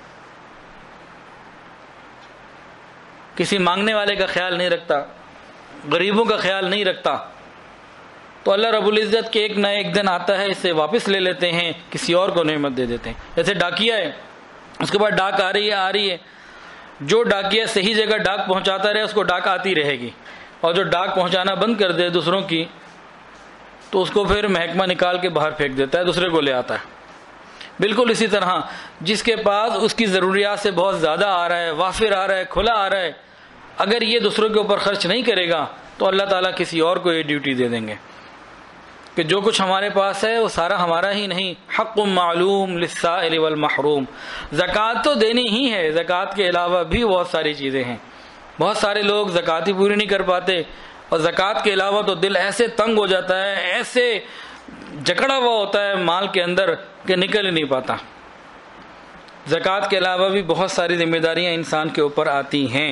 کسی مانگنے والے کا خیال نہیں رکھتا، غریبوں کا خیال نہیں رکھتا، تو اللہ رب العزت کے ایک نہ ایک دن آتا ہے، اسے واپس لے لیتے ہیں، کسی اور کو نعمت دے دیتے ہیں۔ جیسے ڈاکیا ہے، اس کے بعد ڈاک آ رہی ہے، جو ڈاکیا صحیح جگہ ڈاک پہنچاتا رہے اس کو ڈاک آتی رہے گی، اور جو ڈاک پہنچانا بند کر دے دوسروں کی تو اس کو پھر محکمہ نکال کے باہر پھینک دیتا ہے، دوسرے کو لے آتا ہے۔ بالکل اسی طرح جس کے پاس اس کی ضروریات سے بہت زیادہ آ رہا ہے، وافر آ رہا ہے، کھلا آ رہا ہے، اگر یہ دوسروں کے اوپر خرچ نہیں کرے گا تو اللہ تعالیٰ کسی اور کو یہ ڈیوٹی دے دیں گے کہ جو کچھ ہمارے پاس ہے وہ سارا ہمارا ہی نہیں، حق معلوم للسائل والمحروم، زکوٰۃ تو دینی ہی ہے، زکوٰۃ کے علاوہ بھی بہت ساری چیزیں ہیں۔ بہت سارے لوگ زکوٰۃ ہی پوری نہیں کر پاتے، اور زکوٰۃ کے علاوہ تو دل ایسے تنگ ہو جاتا ہے، ایسے جکڑا ہوا ہوتا ہے مال کے اندر کہ نکل ہی نہیں پاتا۔ زکوٰۃ کے علاوہ بھی بہت ساری ذمہ داریاں انسان کے اوپر آتی ہیں،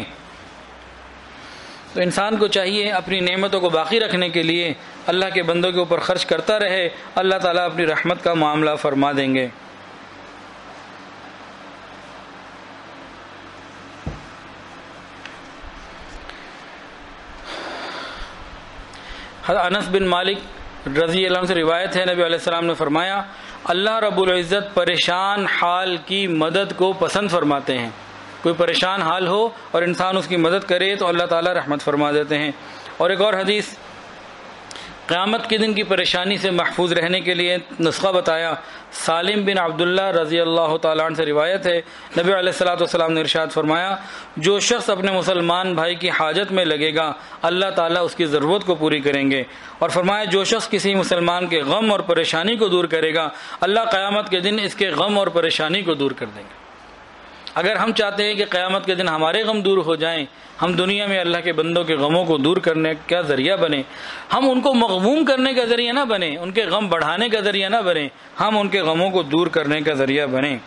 تو انسان کو چاہیے اپنی نعمتوں کو باقی رکھنے کے لیے اللہ کے بندوں کے اوپر خرچ کرتا رہے، اللہ تعالیٰ اپنی رحمت کا معاملہ فرما دیں گے۔ حضرت انس بن مالک رضی اللہ عنہ سے روایت ہے، نبی علیہ السلام نے فرمایا، اللہ رب العزت پریشان حال کی مدد کو پسند فرماتے ہیں۔ کوئی پریشان حال ہو اور انسان اس کی مدد کرے تو اللہ تعالیٰ رحمت فرما دیتے ہیں۔ اور ایک اور حدیث، قیامت کے دن کی پریشانی سے محفوظ رہنے کے لیے نسخہ بتایا۔ سالم بن عبداللہ رضی اللہ تعالیٰ عنہ سے روایت ہے، نبی علیہ السلام نے ارشاد فرمایا، جو شخص اپنے مسلمان بھائی کی حاجت میں لگے گا اللہ تعالیٰ اس کی ضرورت کو پوری کریں گے، اور فرمایا جو شخص کسی مسلمان کے غم اور پریشانی کو دور کرے گا اللہ قیامت کے دن اس کے غم اور پریشانی کو دور کر دیں گے۔ اگر ہم چاہتے ہیں کہ قیامت کے دن ہمارے غم دور ہو جائیں، ہم دنیا میں اللہ کے بندوں کے غموں کو دور کرنے کا ذریعہ بنیں، ہم ان کو مغموم کرنے کا ذریعہ نہ بنیں، ان کے غم بڑھانے کا ذریعہ نہ بنیں، ہم ان کے غموں کو دور کرنے کا ذریعہ بنیں۔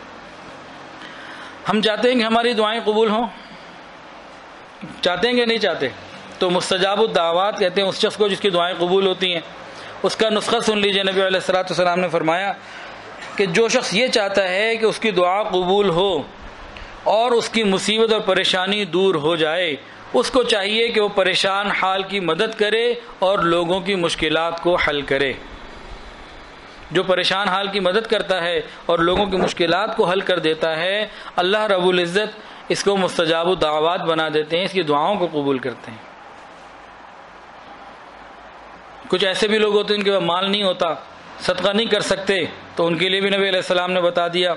ہم چاہتے ہیں کہ ہماری دعائیں قبول ہوں، چاہتے ہیں کہ نہیں چاہتے؟ تو مستجاب الدعوات کہتے ہیں اس شخص کو جس کی دعائیں قبول ہوتی ہیں۔ اس کا نسخہ سن لیجئے، نبی علیہ الصلوۃ والسلام نے فرمایا کہ جو شخص یہ چاہتا ہے کہ اس کی دعا قبول ہو اور اس کی مصیبت اور پریشانی دور ہو جائے، اس کو چاہیے کہ وہ پریشان حال کی مدد کرے اور لوگوں کی مشکلات کو حل کرے۔ جو پریشان حال کی مدد کرتا ہے اور لوگوں کی مشکلات کو حل کر دیتا ہے، اللہ رب العزت اس کو مستجاب الدعوات بنا دیتے ہیں، اس کی دعاؤں کو قبول کرتے ہیں۔ کچھ ایسے بھی لوگ ہوتے ہیں ان کے پاس مال نہیں ہوتا، صدقہ نہیں کر سکتے، تو ان کے لیے بھی نبی علیہ السلام نے بتا دیا۔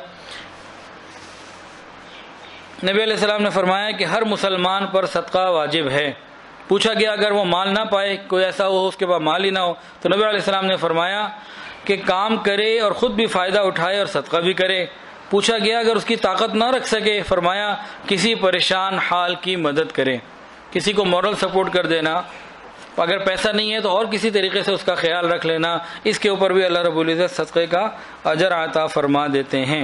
نبی علیہ السلام نے فرمایا کہ ہر مسلمان پر صدقہ واجب ہے۔ پوچھا گیا اگر وہ مال نہ پائے، کوئی ایسا ہو اس کے پاس مال ہی نہ ہو، تو نبی علیہ السلام نے فرمایا کہ کام کرے اور خود بھی فائدہ اٹھائے اور صدقہ بھی کرے۔ پوچھا گیا اگر اس کی طاقت نہ رکھ سکے، فرمایا کسی پریشان حال کی مدد کرے، کسی کو مورل سپورٹ کر دینا، اگر پیسہ نہیں ہے تو اور کسی طریقے سے اس کا خیال رکھ لینا، اس کے اوپر بھی اللہ رب العزت صدقے کا اجر عطا فرما دیتے ہیں۔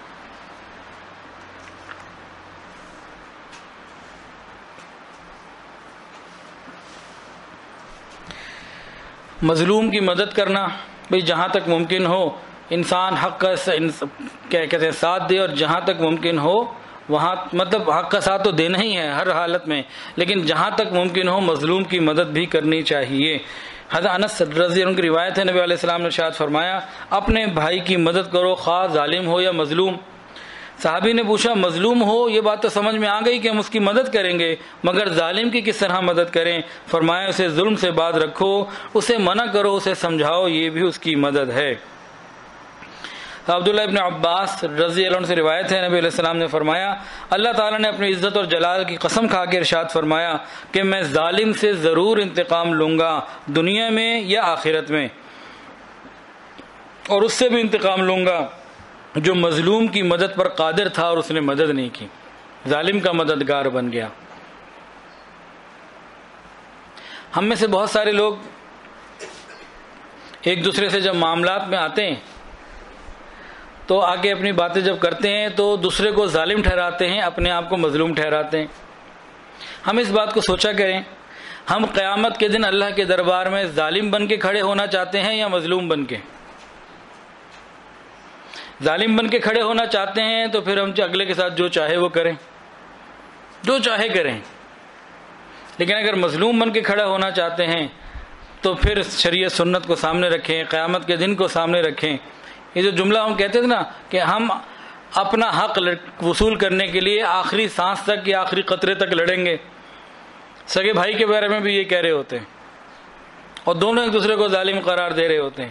مظلوم کی مدد کرنا، بھئی جہاں تک ممکن ہو انسان حق کا کیا کہتے ہیں ساتھ دے، اور جہاں تک ممکن ہو وہاں مطلب حق کا ساتھ تو دینا ہی ہے ہر حالت میں، لیکن جہاں تک ممکن ہو مظلوم کی مدد بھی کرنی چاہیے۔ حضرت انس رضی اللہ عنہ کی روایت ہے، نبی علیہ السلام نے ارشاد فرمایا اپنے بھائی کی مدد کرو، خواہ ظالم ہو یا مظلوم۔ صحابی نے پوچھا مظلوم ہو یہ بات تو سمجھ میں آ گئی کہ ہم اس کی مدد کریں گے، مگر ظالم کی کس طرح مدد کریں؟ فرمایا اسے ظلم سے باز رکھو، اسے منع کرو، اسے سمجھاؤ، یہ بھی اس کی مدد ہے۔ عبداللہ ابن عباس رضی اللہ عنہ سے روایت ہے، نبی علیہ السلام نے فرمایا اللہ تعالیٰ نے اپنی عزت اور جلال کی قسم کھا کے ارشاد فرمایا کہ میں ظالم سے ضرور انتقام لوں گا، دنیا میں یا آخرت میں، اور اس سے بھی انتقام لوں گا جو مظلوم کی مدد پر قادر تھا اور اس نے مدد نہیں کی، ظالم کا مددگار بن گیا۔ ہم میں سے بہت سارے لوگ ایک دوسرے سے جب معاملات میں آتے ہیں تو آگے اپنی باتیں جب کرتے ہیں تو دوسرے کو ظالم ٹھہراتے ہیں، اپنے آپ کو مظلوم ٹھہراتے ہیں۔ ہم اس بات کو سوچا کریں، ہم قیامت کے دن اللہ کے دربار میں ظالم بن کے کھڑے ہونا چاہتے ہیں یا مظلوم بن کے؟ ظالم بن کے کھڑے ہونا چاہتے ہیں تو پھر ہم اگلے کے ساتھ جو چاہے وہ کریں، جو چاہے کریں، لیکن اگر مظلوم بن کے کھڑا ہونا چاہتے ہیں تو پھر شریعت سنت کو سامنے رکھیں، قیامت کے دن کو سامنے رکھیں۔ یہ جو جملہ ہم کہتے تھے نا کہ ہم اپنا حق وصول کرنے کے لیے آخری سانس تک یا آخری قطرے تک لڑیں گے، سگے بھائی کے بارے میں بھی یہ کہہ رہے ہوتے ہیں اور دونوں ایک دوسرے کو ظالم قرار دے رہے ہوتے ہیں۔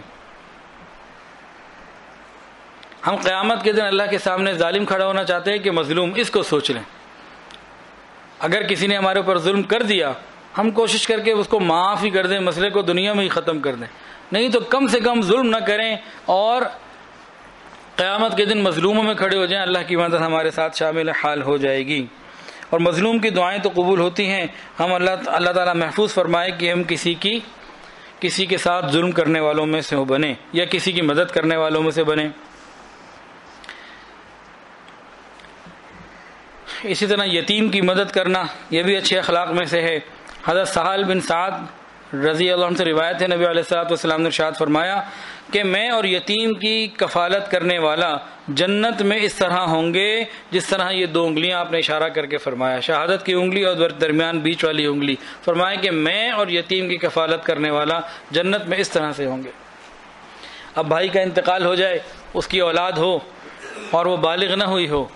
ہم قیامت کے دن اللہ کے سامنے ظالم کھڑا ہونا چاہتے ہیں کہ مظلوم؟ اس کو سوچ لیں۔ اگر کسی نے ہمارے اوپر ظلم کر دیا، ہم کوشش کر کے اس کو معاف ہی کر دیں، مسئلے کو دنیا میں ہی ختم کر دیں، نہیں تو کم سے کم ظلم نہ کریں اور قیامت کے دن مظلوموں میں کھڑے ہو جائیں، اللہ کی مدد ہمارے ساتھ شامل حال ہو جائے گی۔ اور مظلوم کی دعائیں تو قبول ہوتی ہیں، ہم اللہ تعالیٰ محفوظ فرمائے کہ ہم کسی کے ساتھ ظلم کرنے والوں میں سے بنیں یا کسی کی مدد کرنے والوں میں سے بنیں۔ اسی طرح یتیم کی مدد کرنا یہ بھی اچھے اخلاق میں سے ہے۔ حضرت سہل بن سعد رضی اللہ عنہ سے روایت ہے، نبی علیہ الصلوۃ والسلام نے ارشاد فرمایا کہ میں اور یتیم کی کفالت کرنے والا جنت میں اس طرح ہوں گے جس طرح یہ دو انگلیاں آپ نے اشارہ کر کے فرمایا، شہادت کی انگلی اور درمیان بیچ والی انگلی، فرمایا کہ میں اور یتیم کی کفالت کرنے والا جنت میں اس طرح سے ہوں گے۔ اب بھائی کا انتقال ہو جائے، اس کی اولاد ہو اور وہ بالغ نہ ہوئی ہو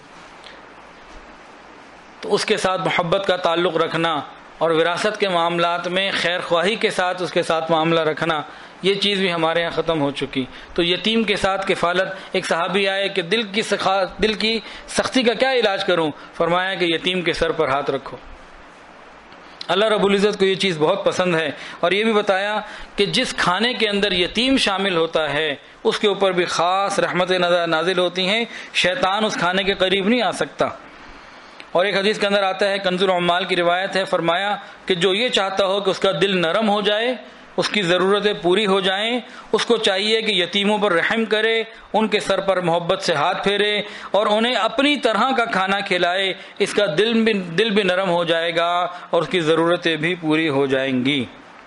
تو اس کے ساتھ محبت کا تعلق رکھنا اور وراثت کے معاملات میں خیر خواہی کے ساتھ اس کے ساتھ معاملہ رکھنا، یہ چیز بھی ہمارے ہاں ختم ہو چکی۔ تو یتیم کے ساتھ کفالت، ایک صحابی آئے کہ دل کی سختی کا کیا علاج کروں؟ فرمایا کہ یتیم کے سر پر ہاتھ رکھو، اللہ رب العزت کو یہ چیز بہت پسند ہے، اور یہ بھی بتایا کہ جس کھانے کے اندر یتیم شامل ہوتا ہے اس کے اوپر بھی خاص رحمتیں نازل ہوتی ہیں، شیطان اس کھانے کے قریب نہیں آ سکتا۔ اور ایک حدیث کے اندر آتا ہے، کنز العمال کی روایت ہے، فرمایا کہ جو یہ چاہتا ہو کہ اس کا دل نرم ہو جائے، اس کی ضرورتیں پوری ہو جائیں، اس کو چاہیے کہ یتیموں پر رحم کرے، ان کے سر پر محبت سے ہاتھ پھیرے اور انہیں اپنی طرح کا کھانا کھلائے، اس کا دل بھی نرم ہو جائے گا اور اس کی ضرورتیں بھی پوری ہو جائیں گی۔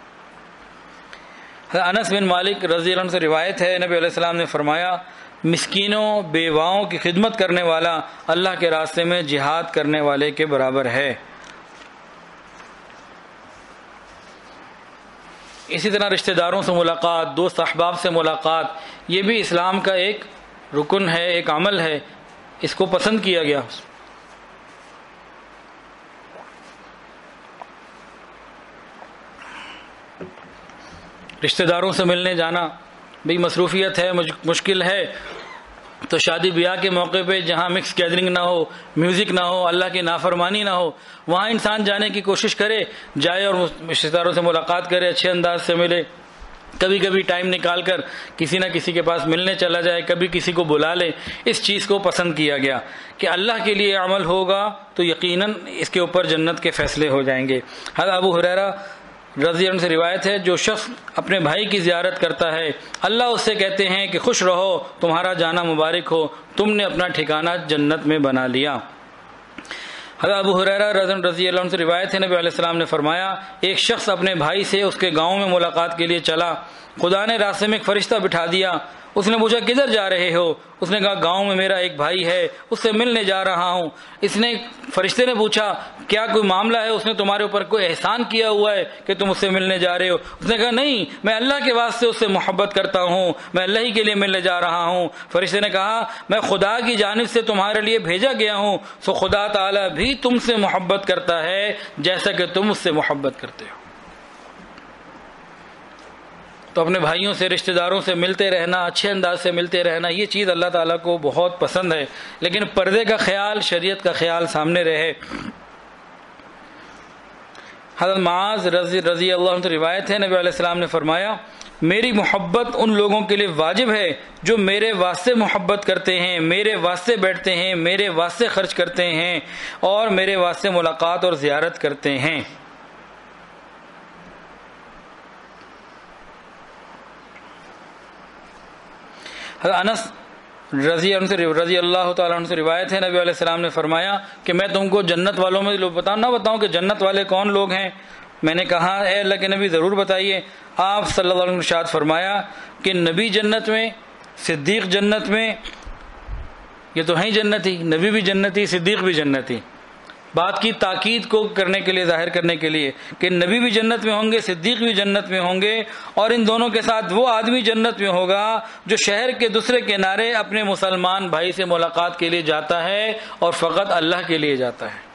انس بن مالک رضی اللہ عنہ سے روایت ہے، نبی علیہ السلام نے فرمایا، مسکینوں بیواؤں کی خدمت کرنے والا اللہ کے راستے میں جہاد کرنے والے کے برابر ہے۔ اسی طرح رشتہ داروں سے ملاقات، دوست احباب سے ملاقات، یہ بھی اسلام کا ایک رکن ہے، ایک عمل ہے، اس کو پسند کیا گیا۔ رشتہ داروں سے ملنے جانا بھی مصروفیت ہے، مشکل ہے، تو شادی بیاہ کے موقع پہ جہاں مکس گیدرنگ نہ ہو، میوزک نہ ہو، اللہ کی نافرمانی نہ ہو، وہاں انسان جانے کی کوشش کرے، جائے اور رشتہ داروں سے ملاقات کرے، اچھے انداز سے ملے، کبھی کبھی ٹائم نکال کر کسی نہ کسی کے پاس ملنے چلا جائے، کبھی کسی کو بلا لے۔ اس چیز کو پسند کیا گیا کہ اللہ کے لیے عمل ہوگا تو یقیناً اس کے اوپر جنت کے فیصلے ہو جائیں گے۔ حضرت ابو ہریرہ رضی اللہ عنہ سے روایت ہے، جو شخص اپنے بھائی کی زیارت کرتا ہے اللہ اس سے کہتے ہیں کہ خوش رہو، تمہارا جانا مبارک ہو، تم نے اپنا ٹھکانہ جنت میں بنا لیا۔ حضرت ابو ہریرہ رضی اللہ عنہ سے روایت ہے، نبی علیہ السلام نے فرمایا، ایک شخص اپنے بھائی سے اس کے گاؤں میں ملاقات کے لیے چلا، خدا نے راستے میں ایک فرشتہ بٹھا دیا، اس نے پوچھا کدھر جا رہے ہو؟ اس نے کہا گاؤں میں میرا ایک بھائی ہے، اس سے ملنے جا رہا ہوں۔ فرشتے نے پوچھا کیا کوئی معاملہ ہے؟ اس نے تمہارے اوپر کوئی احسان کیا ہوا ہے کہ تم اس سے ملنے جا رہے ہو؟ اس نے کہا نہیں، میں اللہ کے واسطے اس سے محبت کرتا ہوں، میں اللہ ہی کے لیے ملنے جا رہا ہوں۔ فرشتے نے کہا میں خدا کی جانب سے تمہارے لیے بھیجا گیا ہوں، سو خدا تعالیٰ بھی تم سے محبت کرتا ہے جیسا کہ تم اس سے محبت کرتے ہو۔ تو اپنے بھائیوں سے، رشتہ داروں سے ملتے رہنا، اچھے انداز سے ملتے رہنا، یہ چیز اللہ تعالیٰ کو بہت پسند ہے، لیکن پردے کا خیال، شریعت کا خیال سامنے رہے۔ حضرت معاذ رضی اللہ عنہ روایت ہے، نبی علیہ السلام نے فرمایا میری محبت ان لوگوں کے لیے واجب ہے جو میرے واسطے محبت کرتے ہیں، میرے واسطے بیٹھتے ہیں، میرے واسطے خرچ کرتے ہیں اور میرے واسطے ملاقات اور زیارت کرتے ہیں۔ انس رضی اللہ تعالیٰ عنہ سے روایت ہے، نبی علیہ السلام نے فرمایا کہ میں تم کو جنت والوں میں بتاؤں کہ جنت والے کون لوگ ہیں؟ میں نے کہا اے اللہ کے نبی ضرور بتائیے۔ آپ صلی اللہ علیہ وسلم نے ارشاد فرمایا کہ نبی جنت میں، صدیق جنت میں، یہ تو ہیں جنتی، نبی بھی جنتی، صدیق بھی جنتی۔ بات کی تاکید کو کرنے کے لیے، ظاہر کرنے کے لیے کہ نبی بھی جنت میں ہوں گے، صدیق بھی جنت میں ہوں گے، اور ان دونوں کے ساتھ وہ آدمی جنت میں ہوگا جو شہر کے دوسرے کنارے اپنے مسلمان بھائی سے ملاقات کے لیے جاتا ہے اور فقط اللہ کے لیے جاتا ہے۔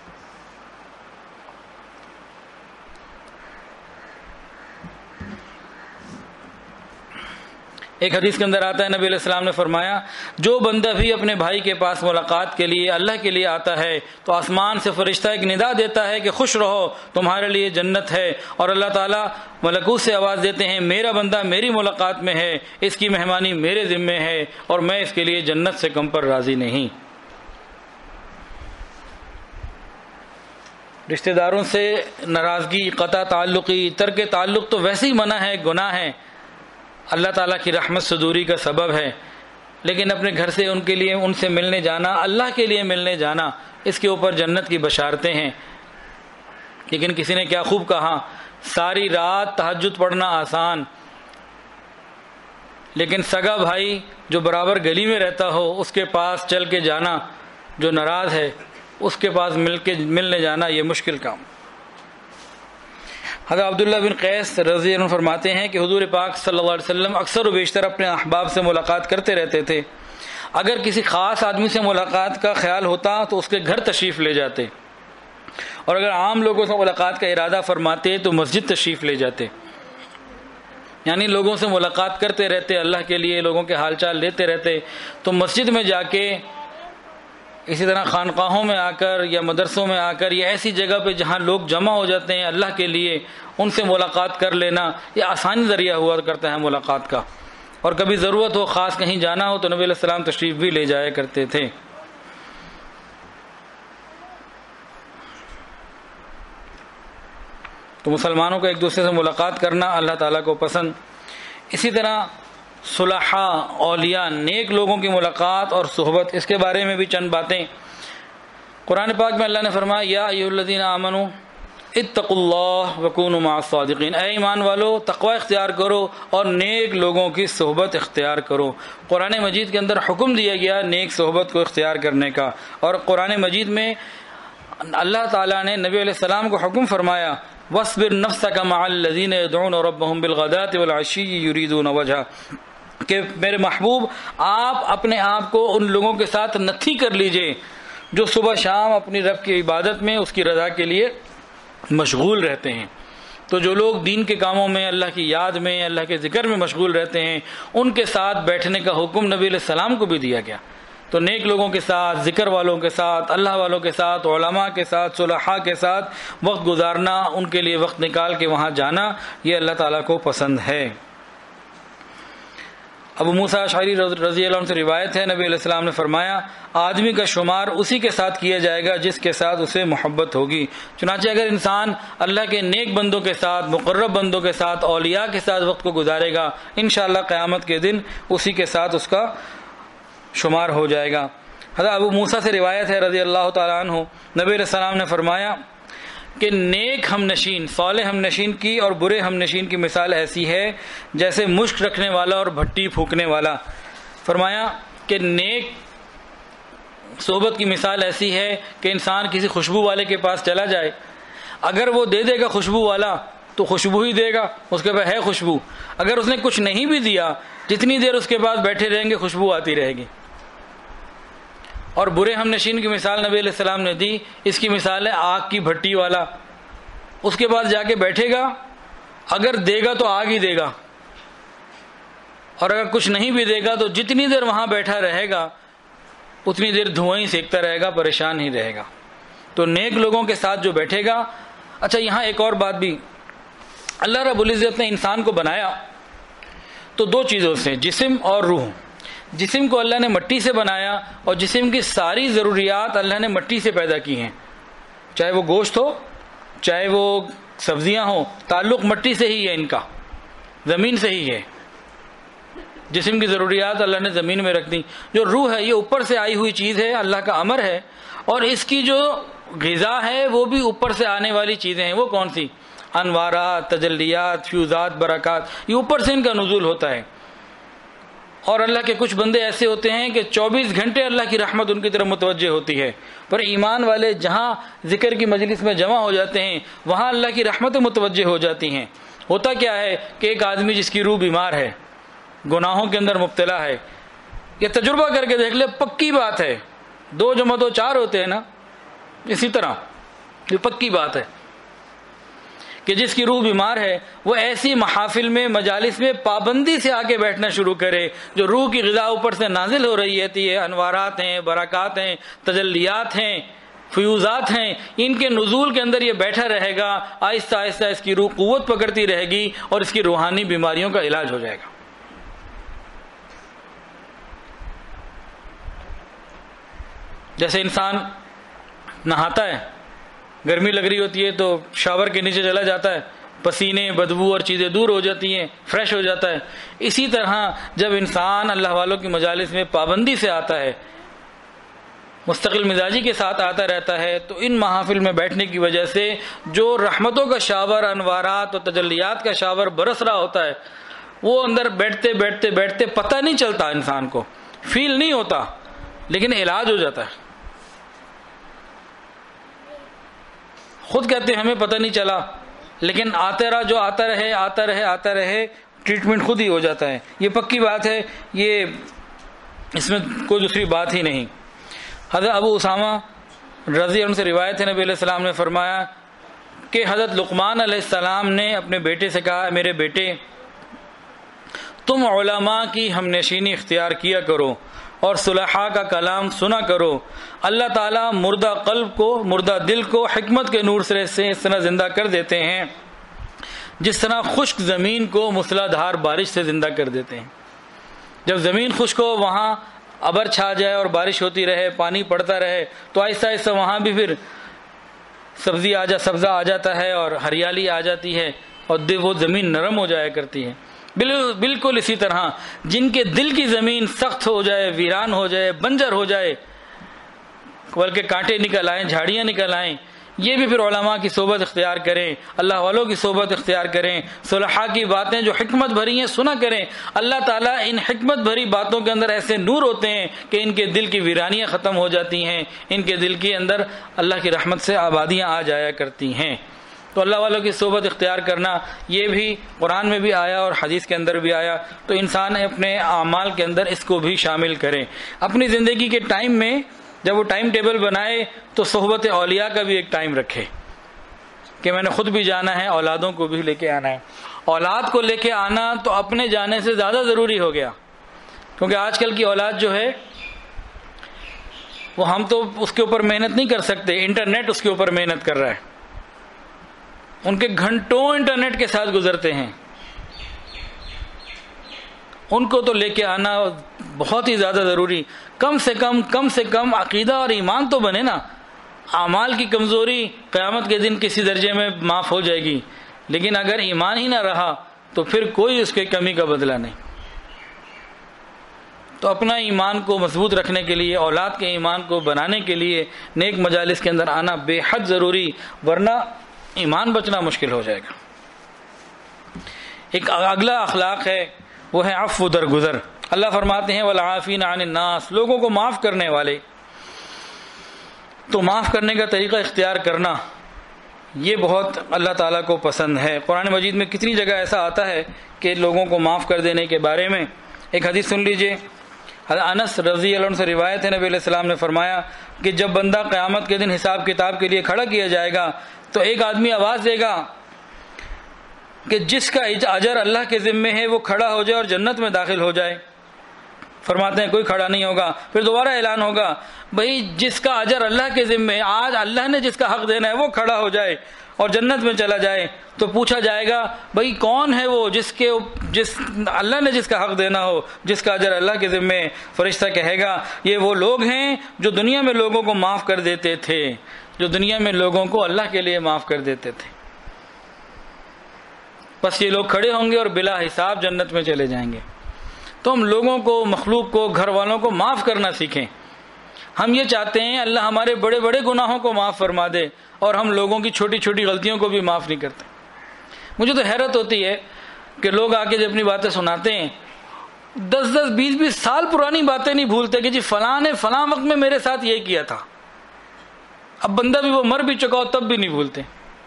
ایک حدیث کے اندر آتا ہے، نبی علیہ السلام نے فرمایا جو بندہ بھی اپنے بھائی کے پاس ملاقات کے لیے اللہ کے لیے آتا ہے تو آسمان سے فرشتہ ایک ندا دیتا ہے کہ خوش رہو، تمہارے لیے جنت ہے، اور اللہ تعالیٰ ملکوت سے آواز دیتے ہیں میرا بندہ میری ملاقات میں ہے، اس کی مہمانی میرے ذمے ہے اور میں اس کے لیے جنت سے کم پر راضی نہیں۔ رشتہ داروں سے ناراضگی، قطع تعلقی، ترک تعلق تو ویسے ہی منع ہے، گناہ ہے، اللہ تعالیٰ کی رحمت سے دوری کا سبب ہے، لیکن اپنے گھر سے ان کے لیے، ان سے ملنے جانا، اللہ کے لیے ملنے جانا، اس کے اوپر جنت کی بشارتیں ہیں۔ لیکن کسی نے کیا خوب کہا، ساری رات تہجد پڑھنا آسان، لیکن سگا بھائی جو برابر گلی میں رہتا ہو اس کے پاس چل کے جانا، جو ناراض ہے اس کے پاس ملنے جانا، یہ مشکل کام۔ حضرت عبداللہ بن قیس رضی اللہ عنہ فرماتے ہیں کہ حضور پاک صلی اللہ علیہ وسلم اکثر و بیشتر اپنے احباب سے ملاقات کرتے رہتے تھے۔ اگر کسی خاص آدمی سے ملاقات کا خیال ہوتا تو اس کے گھر تشریف لے جاتے، اور اگر عام لوگوں سے ملاقات کا ارادہ فرماتے تو مسجد تشریف لے جاتے، یعنی لوگوں سے ملاقات کرتے رہتے، اللہ کے لیے لوگوں کے حال چال لیتے رہتے، تو مسجد میں جا کے اسی طرح خانقاہوں میں آ کر یا مدرسوں میں آ کر یا ایسی جگہ پہ جہاں لوگ جمع ہو جاتے ہیں اللہ کے لیے، ان سے ملاقات کر لینا یہ آسانی ذریعہ ہوا کرتا ہے ملاقات کا. اور کبھی ضرورت ہو، خاص کہیں جانا ہو تو نبی علیہ السلام تشریف بھی لے جایا کرتے تھے. تو مسلمانوں کو ایک دوسرے سے ملاقات کرنا اللہ تعالیٰ کو پسند. اسی طرح صلحاء، اولیاء، نیک لوگوں کی ملاقات اور صحبت، اس کے بارے میں بھی چند باتیں. قرآن پاک میں اللہ نے فرمایا یا ایھا الذین آمنوا اتقوا اللہ وکونوا مع الصادقین، اے ایمان والو تقوی اختیار کرو اور نیک لوگوں کی صحبت اختیار کرو. قرآن مجید کے اندر حکم دیا گیا نیک صحبت کو اختیار کرنے کا. اور قرآن مجید میں اللہ تعالیٰ نے نبی علیہ السلام کو حکم فرمایا وَاصْبِرْ نَفْسَكَ مَعَ الَّذِينَ يَدْعُونَ رَبَّهُمْ بِالْغَدَاةِ وَالْعَشِيِّ يُرِيدُونَ وَجْهَهُ، کہ میرے محبوب آپ اپنے آپ کو ان لوگوں کے ساتھ نتھی کر لیجئے جو صبح شام اپنی رب کی عبادت میں اس کی رضا کے لیے مشغول رہتے ہیں. تو جو لوگ دین کے کاموں میں، اللہ کی یاد میں، اللہ کے ذکر میں مشغول رہتے ہیں، ان کے ساتھ بیٹھنے کا حکم نبی علیہ السلام کو بھی دیا گیا. تو نیک لوگوں کے ساتھ، ذکر والوں کے ساتھ، اللہ والوں کے ساتھ، علماء کے ساتھ، صلحاء کے ساتھ وقت گزارنا، ان کے لیے وقت نکال کے وہاں جانا، یہ اللہ تعالیٰ کو پسند ہے. ابو موسیٰ اشعری رضی اللہ عنہ سے روایت ہے، نبی علیہ السلام نے فرمایا آدمی کا شمار اسی کے ساتھ کیا جائے گا جس کے ساتھ اسے محبت ہوگی. چنانچہ اگر انسان اللہ کے نیک بندوں کے ساتھ، مقرب بندوں کے ساتھ، اولیاء کے ساتھ وقت کو گزارے گا، انشاءاللہ قیامت کے دن اسی کے ساتھ اس کا شمار ہو جائے گا. حضرت ابو موسیٰ سے روایت ہے رضی اللہ تعالیٰ عنہ، نبی علیہ السلام نے فرمایا کہ نیک ہم نشین، صالح ہم نشین کی اور برے ہم نشین کی مثال ایسی ہے جیسے مشک رکھنے والا اور بھٹی پھونکنے والا. فرمایا کہ نیک صحبت کی مثال ایسی ہے کہ انسان کسی خوشبو والے کے پاس چلا جائے، اگر وہ دے دے گا خوشبو والا تو خوشبو ہی دے گا، اس کے پاس ہے خوشبو. اگر اس نے کچھ نہیں بھی دیا، جتنی دیر اس کے پاس بیٹھے رہیں گے خوشبو آتی رہے گی. اور برے ہم نشین کی مثال نبی علیہ السلام نے دی، اس کی مثال ہے آگ کی بھٹی والا. اس کے پاس جا کے بیٹھے گا، اگر دے گا تو آگ ہی دے گا، اور اگر کچھ نہیں بھی دے گا تو جتنی دیر وہاں بیٹھا رہے گا اتنی دیر دھواں ہی سینکتا رہے گا، پریشان ہی رہے گا. تو نیک لوگوں کے ساتھ جو بیٹھے گا. اچھا یہاں ایک اور بات بھی، اللہ رب العزت نے انسان کو بنایا تو دو چیزوں سے، جسم اور روح. جسم کو اللہ نے مٹی سے بنایا اور جسم کی ساری ضروریات اللہ نے مٹی سے پیدا کی ہیں، چاہے وہ گوشت ہو، چاہے وہ سبزیاں ہوں، تعلق مٹی سے ہی ہے، ان کا زمین سے ہی ہے. جسم کی ضروریات اللہ نے زمین میں رکھ دی. جو روح ہے یہ اوپر سے آئی ہوئی چیز ہے، اللہ کا امر ہے، اور اس کی جو غذا ہے وہ بھی اوپر سے آنے والی چیزیں ہیں. وہ کون سی؟ انوارات، تجلیات، فیوزات، برکات، یہ اوپر سے ان کا نزول ہوتا ہے. اور اللہ کے کچھ بندے ایسے ہوتے ہیں کہ 24 گھنٹے اللہ کی رحمت ان کی طرف متوجہ ہوتی ہے. پر ایمان والے جہاں ذکر کی مجلس میں جمع ہو جاتے ہیں وہاں اللہ کی رحمتیں متوجہ ہو جاتی ہیں. ہوتا کیا ہے کہ ایک آدمی جس کی روح بیمار ہے، گناہوں کے اندر مبتلا ہے، یہ تجربہ کر کے دیکھ لے، پکی بات ہے 2 + 2 4 ہوتے ہیں نا، اسی طرح یہ پکی بات ہے کہ جس کی روح بیمار ہے وہ ایسی محافل میں، مجالس میں پابندی سے آ کے بیٹھنا شروع کرے جو روح کی غذا اوپر سے نازل ہو رہی ہوتی ہے. انوارات ہیں، برکات ہیں، تجلیات ہیں، فیوزات ہیں، ان کے نزول کے اندر یہ بیٹھا رہے گا. آہستہ آہستہ اس کی روح قوت پکڑتی رہے گی اور اس کی روحانی بیماریوں کا علاج ہو جائے گا. جیسے انسان نہاتا ہے، گرمی لگ رہی ہوتی ہے تو شاور کے نیچے چلا جاتا ہے، پسینے، بدبو اور چیزیں دور ہو جاتی ہیں، فریش ہو جاتا ہے. اسی طرح جب انسان اللہ والوں کی مجالس میں پابندی سے آتا ہے، مستقل مزاجی کے ساتھ آتا رہتا ہے، تو ان محافل میں بیٹھنے کی وجہ سے جو رحمتوں کا شاور، انوارات اور تجلیات کا شاور برس رہا ہوتا ہے، وہ اندر بیٹھتے بیٹھتے بیٹھتے پتہ نہیں چلتا، انسان کو فیل نہیں ہوتا، لیکن علاج ہو جاتا ہے. خود کہتے ہیں ہمیں پتہ نہیں چلا، لیکن آتے رہا، جو آتا رہے آتا رہے آتا رہے، ٹریٹمنٹ خود ہی ہو جاتا ہے. یہ پکی بات ہے، یہ اس میں کوئی دوسری بات ہی نہیں. حضرت ابو اسامہ رضی اللہ عنہ سے روایت ہے، نبی علیہ السلام نے فرمایا کہ حضرت لقمان علیہ السلام نے اپنے بیٹے سے کہا، میرے بیٹے تم علماء کی ہم نشینی اختیار کیا کرو، اور صلحاء کا کلام سنا کرو۔ اللہ تعالیٰ مردہ قلب کو، مردہ دل کو حکمت کے نور سے اس طرح زندہ کر دیتے ہیں جس طرح خشک زمین کو موسلا دھار بارش سے زندہ کر دیتے ہیں۔ جب زمین خشک ہو، وہاں ابر چھا جائے اور بارش ہوتی رہے، پانی پڑتا رہے، تو آہستہ آہستہ وہاں بھی پھر سبزہ آ جاتا ہے اور ہریالی آ جاتی ہے اور وہ زمین نرم ہو جایا کرتی ہے۔ بالکل اسی طرح جن کے دل کی زمین سخت ہو جائے، ویران ہو جائے، بنجر ہو جائے، بلکہ کانٹے نکل آئیں، جھاڑیاں نکل آئیں، یہ بھی پھر علماء کی صحبت اختیار کریں، اللہ والوں کی صحبت اختیار کریں، صلحاء کی باتیں جو حکمت بھری ہیں سنا کریں۔ اللہ تعالیٰ ان حکمت بھری باتوں کے اندر ایسے نور ہوتے ہیں کہ ان کے دل کی ویرانیاں ختم ہو جاتی ہیں، ان کے دل کے اندر اللہ کی رحمت سے آبادیاں آ جایا کرتی ہیں۔ تو اللہ والوں کی صحبت اختیار کرنا یہ بھی قرآن میں بھی آیا اور حدیث کے اندر بھی آیا، تو انسان اپنے اعمال کے اندر اس کو بھی شامل کرے۔ اپنی زندگی کے ٹائم میں جب وہ ٹائم ٹیبل بنائے تو صحبت اولیاء کا بھی ایک ٹائم رکھے کہ میں نے خود بھی جانا ہے، اولادوں کو بھی لے کے آنا ہے۔ اولاد کو لے کے آنا تو اپنے جانے سے زیادہ ضروری ہو گیا، کیونکہ آج کل کی اولاد جو ہے وہ ہم تو اس کے اوپر محنت نہیں کر سکتے، انٹرنیٹ اس کے اوپر محنت کر رہا ہے، ان کے گھنٹوں انٹرنیٹ کے ساتھ گزرتے ہیں۔ ان کو تو لے کے آنا بہت ہی زیادہ ضروری، کم سے کم عقیدہ اور ایمان تو بنے نا۔ اعمال کی کمزوری قیامت کے دن کسی درجے میں معاف ہو جائے گی، لیکن اگر ایمان ہی نہ رہا تو پھر کوئی اس کے کمی کا بدلہ نہیں۔ تو اپنا ایمان کو مضبوط رکھنے کے لیے، اولاد کے ایمان کو بنانے کے لیے نیک مجالس کے اندر آنا بے حد ضروری، ورنہ ایمان بچنا مشکل ہو جائے گا۔ ایک اگلا اخلاق ہے، وہ ہے عفو درگزر۔ اللہ فرماتے ہیں والعافین عن الناس، لوگوں کو معاف کرنے والے۔ تو معاف کرنے کا طریقہ اختیار کرنا یہ بہت اللہ تعالیٰ کو پسند ہے۔ قرآن مجید میں کتنی جگہ ایسا آتا ہے کہ لوگوں کو معاف کر دینے کے بارے میں۔ ایک حدیث سن لیجئے، انس رضی اللہ عنہ سے روایت ہے، نبی علیہ السلام نے فرمایا کہ جب بندہ قیامت کے دن حساب کتاب کے لیے کھڑا کیا جائے گا تو ایک آدمی آواز دے گا کہ جس کا اجر اللہ کے ذمے ہے وہ کھڑا ہو جائے اور جنت میں داخل ہو جائے۔ فرماتے ہیں کوئی کھڑا نہیں ہوگا، پھر دوبارہ اعلان ہوگا بھئی جس کا اجر اللہ کے ذمے، آج اللہ نے جس کا حق دینا ہے وہ کھڑا ہو جائے اور جنت میں چلا جائے۔ تو پوچھا جائے گا بھئی کون ہے وہ جس اللہ نے جس کا حق دینا ہو، جس کا اجر اللہ کے ذمے۔ فرشتہ کہے گا یہ وہ لوگ ہیں جو دنیا میں لوگوں کو معاف کر دیتے تھے، جو دنیا میں لوگوں کو اللہ کے لیے معاف کر دیتے تھے۔ بس یہ لوگ کھڑے ہوں گے اور بلا حساب جنت میں چلے جائیں گے۔ تو ہم لوگوں کو، مخلوق کو، گھر والوں کو معاف کرنا سیکھیں۔ ہم یہ چاہتے ہیں اللہ ہمارے بڑے بڑے گناہوں کو معاف فرما دے اور ہم لوگوں کی چھوٹی چھوٹی غلطیوں کو بھی معاف نہیں کرتے۔ مجھے تو حیرت ہوتی ہے کہ لوگ آ کے جب اپنی باتیں سناتے ہیں 10 20 سال پرانی باتیں نہیں بھولتے کہ جی فلاں نے فلاں وقت میں میرے ساتھ یہ کیا تھا۔ اب بندہ بھی وہ مر بھی چکا ہو تب بھی نہیں بھولتے۔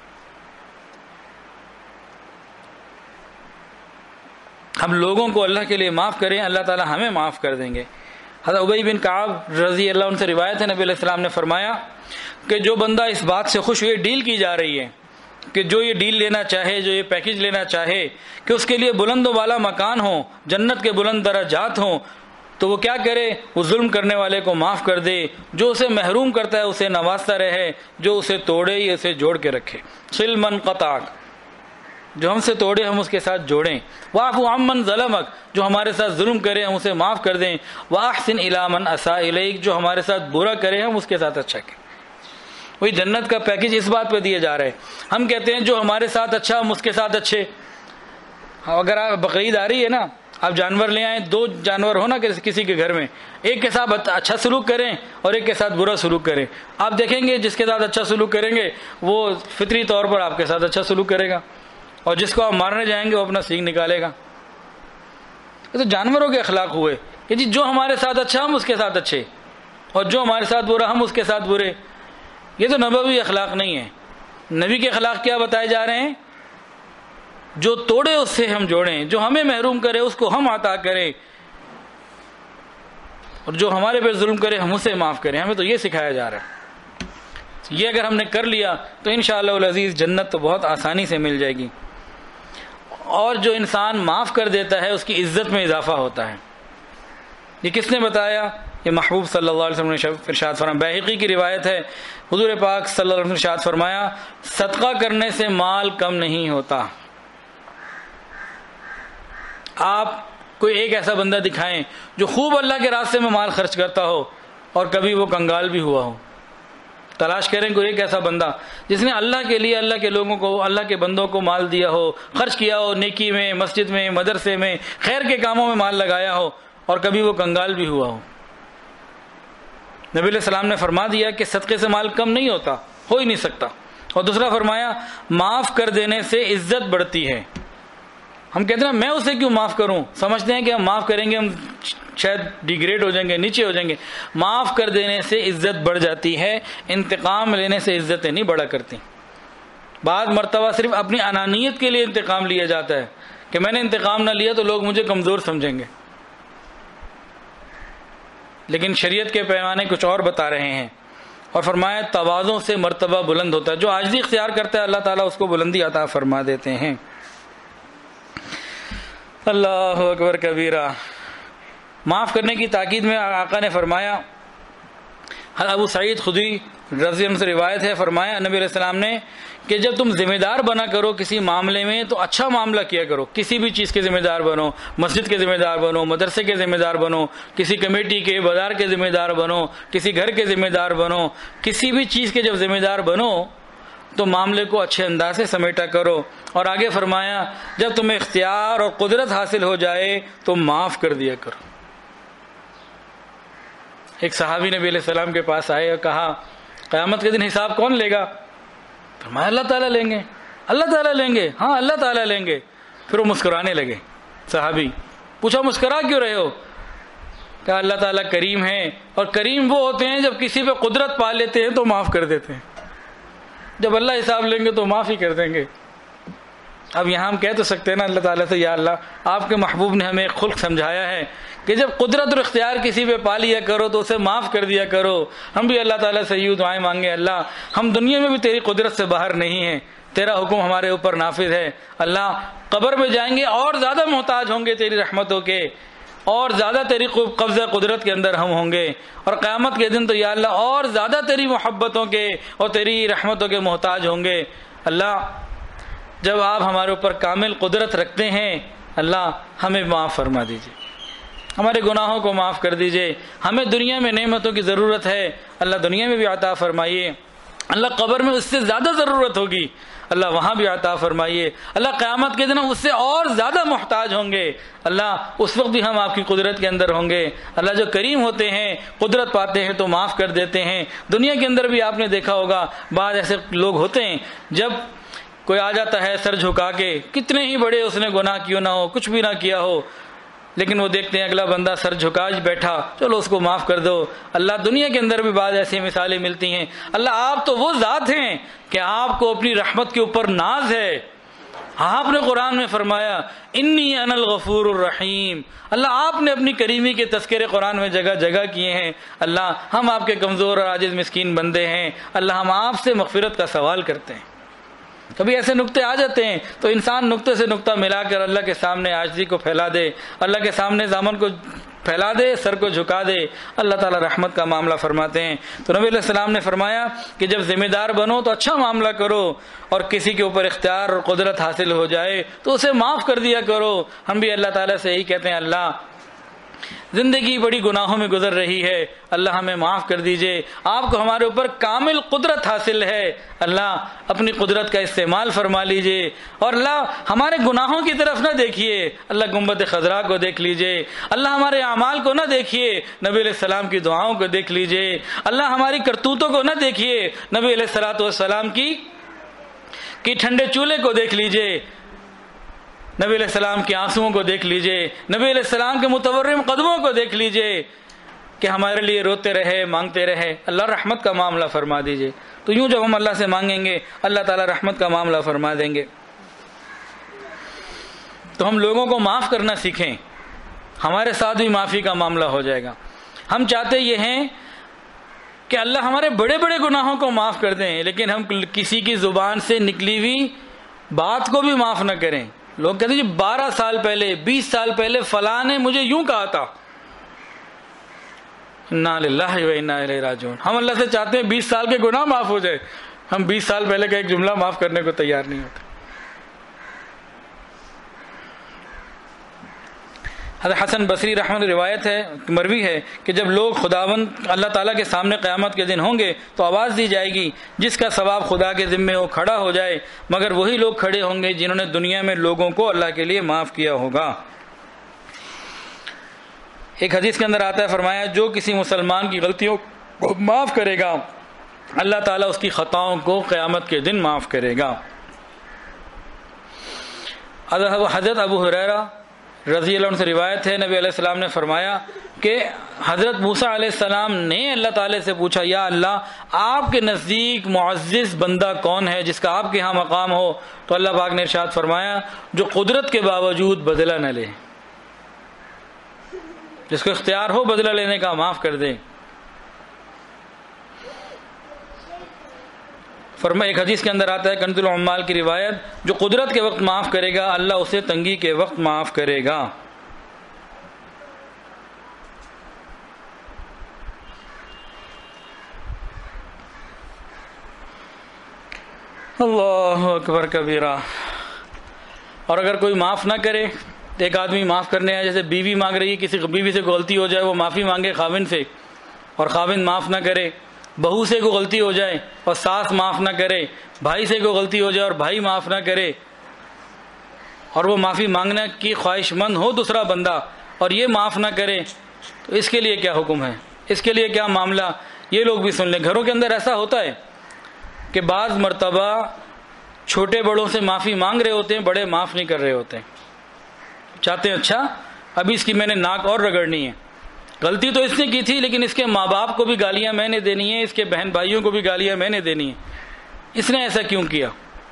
ہم لوگوں کو اللہ کے لیے معاف کریں، اللہ تعالی ہمیں معاف کر دیں گے۔ حضرت ابی بن کعب رضی اللہ عنہ سے روایت ہے، نبی علیہ السلام نے فرمایا کہ جو بندہ اس بات سے خوش ہوئے، ڈیل کی جا رہی ہے کہ جو یہ ڈیل لینا چاہے، جو یہ پیکج لینا چاہے کہ اس کے لیے بلند و بالا مکان ہو، جنت کے بلند درجات ہوں، تو وہ کیا کرے؟ وہ ظلم کرنے والے کو معاف کر دے، جو اسے محروم کرتا ہے اسے نوازتا رہے، جو اسے توڑے یا اسے جوڑ کے رکھے۔ صل من قطعک، جو ہم سے توڑے ہم اس کے ساتھ جوڑیں۔ واعف عمن ظلمک، جو ہمارے ساتھ ظلم کرے ہم اسے معاف کر دیں۔ واحسن الی من اساء الیک، جو ہمارے ساتھ برا کرے ہم اس کے ساتھ اچھا کریں۔ وہی جنت کا پیکج اس بات پہ دیا جا رہا ہے۔ ہم کہتے ہیں جو ہمارے ساتھ اچھا ہم اس کے ساتھ اچھے۔ اگر آپ بقرعید آ رہی ہے نا، آپ جانور لے آئیں، 2 جانور ہو نا کسی کے گھر میں، ایک کے ساتھ اچھا سلوک کریں اور ایک کے ساتھ برا سلوک کریں۔ آپ دیکھیں گے جس کے ساتھ اچھا سلوک کریں گے وہ فطری طور پر آپ کے ساتھ اچھا سلوک کرے گا، اور جس کو آپ مارنے جائیں گے وہ اپنا سینگ نکالے گا۔ یہ تو جانوروں کے اخلاق ہوئے کہ جی جو ہمارے ساتھ اچھا ہم اس کے ساتھ اچھے، اور جو ہمارے ساتھ برا ہم اس کے ساتھ برے۔ یہ تو نبوی اخلاق نہیں ہے۔ نبی کے اخلاق کیا بتائے جا رہے ہیں؟ جو توڑے اس سے ہم جوڑیں، جو ہمیں محروم کرے اس کو ہم عطا کریں، اور جو ہمارے پہ ظلم کرے ہم اسے معاف کریں۔ ہمیں تو یہ سکھایا جا رہا ہے۔ یہ اگر ہم نے کر لیا تو انشاءاللہ العزیز جنت تو بہت آسانی سے مل جائے گی۔ اور جو انسان معاف کر دیتا ہے اس کی عزت میں اضافہ ہوتا ہے۔ یہ کس نے بتایا؟ یہ محبوب صلی اللہ علیہ وسلم نے ارشاد فرمایا، بحقی کی روایت ہے، حضور پاک صلی اللہ علیہ وسلم نے ارشاد فرمایا صدقہ کرنے سے مال کم نہیں ہوتا۔ آپ کوئی ایک ایسا بندہ دکھائیں جو خوب اللہ کے راستے میں مال خرچ کرتا ہو اور کبھی وہ کنگال بھی ہوا ہو۔ تلاش کریں کوئی ایک ایسا بندہ جس نے اللہ کے لیے، اللہ کے لوگوں کو، اللہ کے بندوں کو مال دیا ہو، خرچ کیا ہو، نیکی میں، مسجد میں، مدرسے میں، خیر کے کاموں میں مال لگایا ہو اور کبھی وہ کنگال بھی ہوا ہو۔ نبی علیہ السلام نے فرما دیا کہ صدقے سے مال کم نہیں ہوتا، ہو ہی نہیں سکتا۔ اور دوسرا فرمایا معاف کر دینے سے عزت بڑھتی ہے۔ ہم کہتے ہیں میں اسے کیوں معاف کروں، سمجھتے ہیں کہ ہم معاف کریں گے ہم شاید ڈیگریڈ ہو جائیں گے، نیچے ہو جائیں گے۔ معاف کر دینے سے عزت بڑھ جاتی ہے، انتقام لینے سے عزتیں نہیں بڑھا کرتی۔ بعض مرتبہ صرف اپنی انانیت کے لیے انتقام لیا جاتا ہے کہ میں نے انتقام نہ لیا تو لوگ مجھے کمزور سمجھیں گے، لیکن شریعت کے پیمانے کچھ اور بتا رہے ہیں۔ اور فرمایا تواضع سے مرتبہ بلند ہوتا ہے، جو عاجزی اختیار کرتا ہے اللہ تعالیٰ اس کو بلندی عطا فرما دیتے ہیں۔ اللہ اکبر کبیرہ۔ معاف کرنے کی تاکید میں آقا نے فرمایا، ابو سعید خدری رضی اللہ عنہ سے روایت ہے، فرمایا نبی علیہ السلام نے کہ جب تم ذمہ دار بنا کرو کسی معاملے میں تو اچھا معاملہ کیا کرو۔ کسی بھی چیز کے ذمہ دار بنو، مسجد کے ذمہ دار بنو، مدرسے کے ذمہ دار بنو، کسی کمیٹی کے، بازار کے ذمہ دار بنو، کسی گھر کے ذمہ دار بنو، کسی بھی چیز کے جب ذمہ دار بنو تو معاملے کو اچھے انداز سے سمیٹا کرو۔ اور آگے فرمایا جب تمہیں اختیار اور قدرت حاصل ہو جائے تو معاف کر دیا کرو۔ ایک صحابی نبی علیہ السلام کے پاس آئے اور کہا قیامت کے دن حساب کون لے گا؟ فرمایا اللہ تعالیٰ لیں گے۔ اللہ تعالیٰ لیں گے؟ ہاں اللہ تعالیٰ لیں گے۔ پھر وہ مسکرانے لگے۔ صحابی پوچھا مسکرا کیوں رہے ہو؟ کہا اللہ تعالیٰ کریم ہے، اور کریم وہ ہوتے ہیں جب کسی پہ قدرت پا لیتے ہیں تو معاف کر دیتے ہیں، جب اللہ حساب لیں گے تو معاف ہی کر دیں گے۔ اب یہاں ہم کہہ تو سکتے ہیں نا اللہ تعالیٰ سے یا اللہ آپ کے محبوب نے ہمیں ایک خلق سمجھایا ہے کہ جب قدرت اور اختیار کسی پہ پا لیا کرو تو اسے معاف کر دیا کرو۔ ہم بھی اللہ تعالیٰ سے یوں دعائیں مانگے، اللہ ہم دنیا میں بھی تیری قدرت سے باہر نہیں ہیں، تیرا حکم ہمارے اوپر نافذ ہے۔ اللہ قبر میں جائیں گے اور زیادہ محتاج ہوں گے تیری رحمتوں کے، اور زیادہ تیری قبضہ قدرت کے اندر ہم ہوں گے، اور قیامت کے دن تو یا اللہ اور زیادہ تیری محبتوں کے اور تیری رحمتوں کے محتاج ہوں گے۔ اللہ جب آپ ہمارے اوپر کامل قدرت رکھتے ہیں اللہ ہمیں معاف فرما دیجیے، ہمارے گناہوں کو معاف کر دیجیے۔ ہمیں دنیا میں نعمتوں کی ضرورت ہے، اللہ دنیا میں بھی عطا فرمائیے۔ اللہ قبر میں اس سے زیادہ ضرورت ہوگی، اللہ وہاں بھی عطا فرمائیے۔ اللہ قیامت کے دن اس سے اور زیادہ محتاج ہوں گے، اللہ اس وقت بھی ہم آپ کی قدرت کے اندر ہوں گے۔ اللہ جو کریم ہوتے ہیں، قدرت پاتے ہیں تو معاف کر دیتے ہیں۔ دنیا کے اندر بھی آپ نے دیکھا ہوگا بعض ایسے لوگ ہوتے ہیں جب کوئی آ جاتا ہے سر جھکا کے، کتنے ہی بڑے اس نے گناہ کیوں نہ ہو، کچھ بھی نہ کیا ہو، لیکن وہ دیکھتے ہیں اگلا بندہ سر جھکا بیٹھا، چلو اس کو معاف کر دو۔ اللہ دنیا کے اندر بھی بعض ایسی مثالیں ملتی ہیں۔ اللہ آپ تو وہ ذات ہیں کہ آپ کو اپنی رحمت کے اوپر ناز ہے۔ آپ نے قرآن میں فرمایا انی انا الغفور الرحیم۔ اللہ آپ نے اپنی کریمی کے تذکرے قرآن میں جگہ جگہ کیے ہیں۔ اللہ ہم آپ کے کمزور اور عاجز مسکین بندے ہیں، اللہ ہم آپ سے مغفرت کا سوال کرتے ہیں۔ کبھی ایسے نقطے آ جاتے ہیں تو انسان نقطے سے نقطہ ملا کر اللہ کے سامنے عاجزی کو پھیلا دے، اللہ کے سامنے دامن کو پھیلا دے، سر کو جھکا دے، اللہ تعالیٰ رحمت کا معاملہ فرماتے ہیں۔ تو نبی علیہ السلام نے فرمایا کہ جب ذمہ دار بنو تو اچھا معاملہ کرو، اور کسی کے اوپر اختیار اور قدرت حاصل ہو جائے تو اسے معاف کر دیا کرو۔ ہم بھی اللہ تعالیٰ سے یہی کہتے ہیں اللہ زندگی بڑی گناہوں میں گزر رہی ہے، اللہ ہمیں معاف کر دیجئے۔ آپ کو ہمارے اوپر کامل قدرت حاصل ہے، اللہ اپنی قدرت کا استعمال فرما لیجئے، اور اللہ ہمارے گناہوں کی طرف نہ دیکھیے، اللہ گنبد خضراء کو دیکھ لیجئے، اللہ ہمارے اعمال کو نہ دیکھیے، نبی علیہ السلام کی دعاؤں کو دیکھ لیجئے، اللہ ہماری کرتوتوں کو نہ دیکھیے، نبی علیہ السلام کی ٹھنڈے چولہے کو دیکھ لیجئے، نبی علیہ السلام کے آنسوؤں کو دیکھ لیجئے، نبی علیہ السلام کے متورم قدموں کو دیکھ لیجئے کہ ہمارے لیے روتے رہے، مانگتے رہے، اللہ رحمت کا معاملہ فرما دیجئے۔ تو یوں جب ہم اللہ سے مانگیں گے اللہ تعالیٰ رحمت کا معاملہ فرما دیں گے۔ تو ہم لوگوں کو معاف کرنا سیکھیں، ہمارے ساتھ بھی معافی کا معاملہ ہو جائے گا۔ ہم چاہتے یہ ہیں کہ اللہ ہمارے بڑے بڑے گناہوں کو معاف کر دیں، لیکن ہم کسی کی زبان سے نکلی ہوئی بات کو بھی معاف نہ کریں۔ لوگ کہتے ہیں جی 12 سال پہلے 20 سال پہلے فلاں نے مجھے یوں کہا تھا، انا للہ و انا الیہ راجعون. ہم اللہ سے چاہتے ہیں 20 سال کے گناہ معاف ہو جائے، ہم 20 سال پہلے کا ایک جملہ معاف کرنے کو تیار نہیں ہوتے. حضرت حسن بصری رحمۃ روایت ہے، مروی ہے کہ جب لوگ خداوند اللہ تعالیٰ کے سامنے قیامت کے دن ہوں گے تو آواز دی جائے گی جس کا ثواب خدا کے ذمے ہو کھڑا ہو جائے، مگر وہی لوگ کھڑے ہوں گے جنہوں نے دنیا میں لوگوں کو اللہ کے لیے معاف کیا ہوگا. ایک حدیث کے اندر آتا ہے، فرمایا جو کسی مسلمان کی غلطیوں کو معاف کرے گا اللہ تعالیٰ اس کی خطاؤں کو قیامت کے دن معاف کرے گا. حضرت ابو ہریرہ رضی اللہ عنہ سے روایت ہے، نبی علیہ السلام نے فرمایا کہ حضرت موسیٰ علیہ السلام نے اللہ تعالیٰ سے پوچھا، یا اللہ آپ کے نزدیک معزز بندہ کون ہے جس کا آپ کے ہاں مقام ہو؟ تو اللہ پاک نے ارشاد فرمایا جو قدرت کے باوجود بدلہ نہ لے، جس کو اختیار ہو بدلہ لینے کا معاف کر دے. فرمایا ایک حدیث کے اندر آتا ہے کنز العمال کی روایت، جو قدرت کے وقت معاف کرے گا اللہ اسے تنگی کے وقت معاف کرے گا. اللہ اکبر کبیرہ. اور اگر کوئی معاف نہ کرے، ایک آدمی معاف کرنے آئے، جیسے بیوی مانگ رہی ہے، کسی بیوی سے غلطی ہو جائے وہ معافی مانگے خاوند سے اور خاوند معاف نہ کرے، بہو سے کوئی غلطی ہو جائے اور ساس معاف نہ کرے، بھائی سے کوئی غلطی ہو جائے اور بھائی معاف نہ کرے، اور وہ معافی مانگنے کی خواہش مند ہو دوسرا بندہ اور یہ معاف نہ کرے، تو اس کے لیے کیا حکم ہے، اس کے لیے کیا معاملہ؟ یہ لوگ بھی سن لیں. گھروں کے اندر ایسا ہوتا ہے کہ بعض مرتبہ چھوٹے بڑوں سے معافی مانگ رہے ہوتے ہیں، بڑے معاف نہیں کر رہے ہوتے ہیں، چاہتے ہیں اچھا ابھی اس کی میں نے ناک اور رگڑنی ہے، غلطی تو اس نے کی تھی لیکن اس کے ماں باپ کو بھی گالیاں میں نے دینی ہیں، اس کے بہن بھائیوں کو بھی گالیاں میں نے دینی ہیں، اس نے ایسا کیوں کیا؟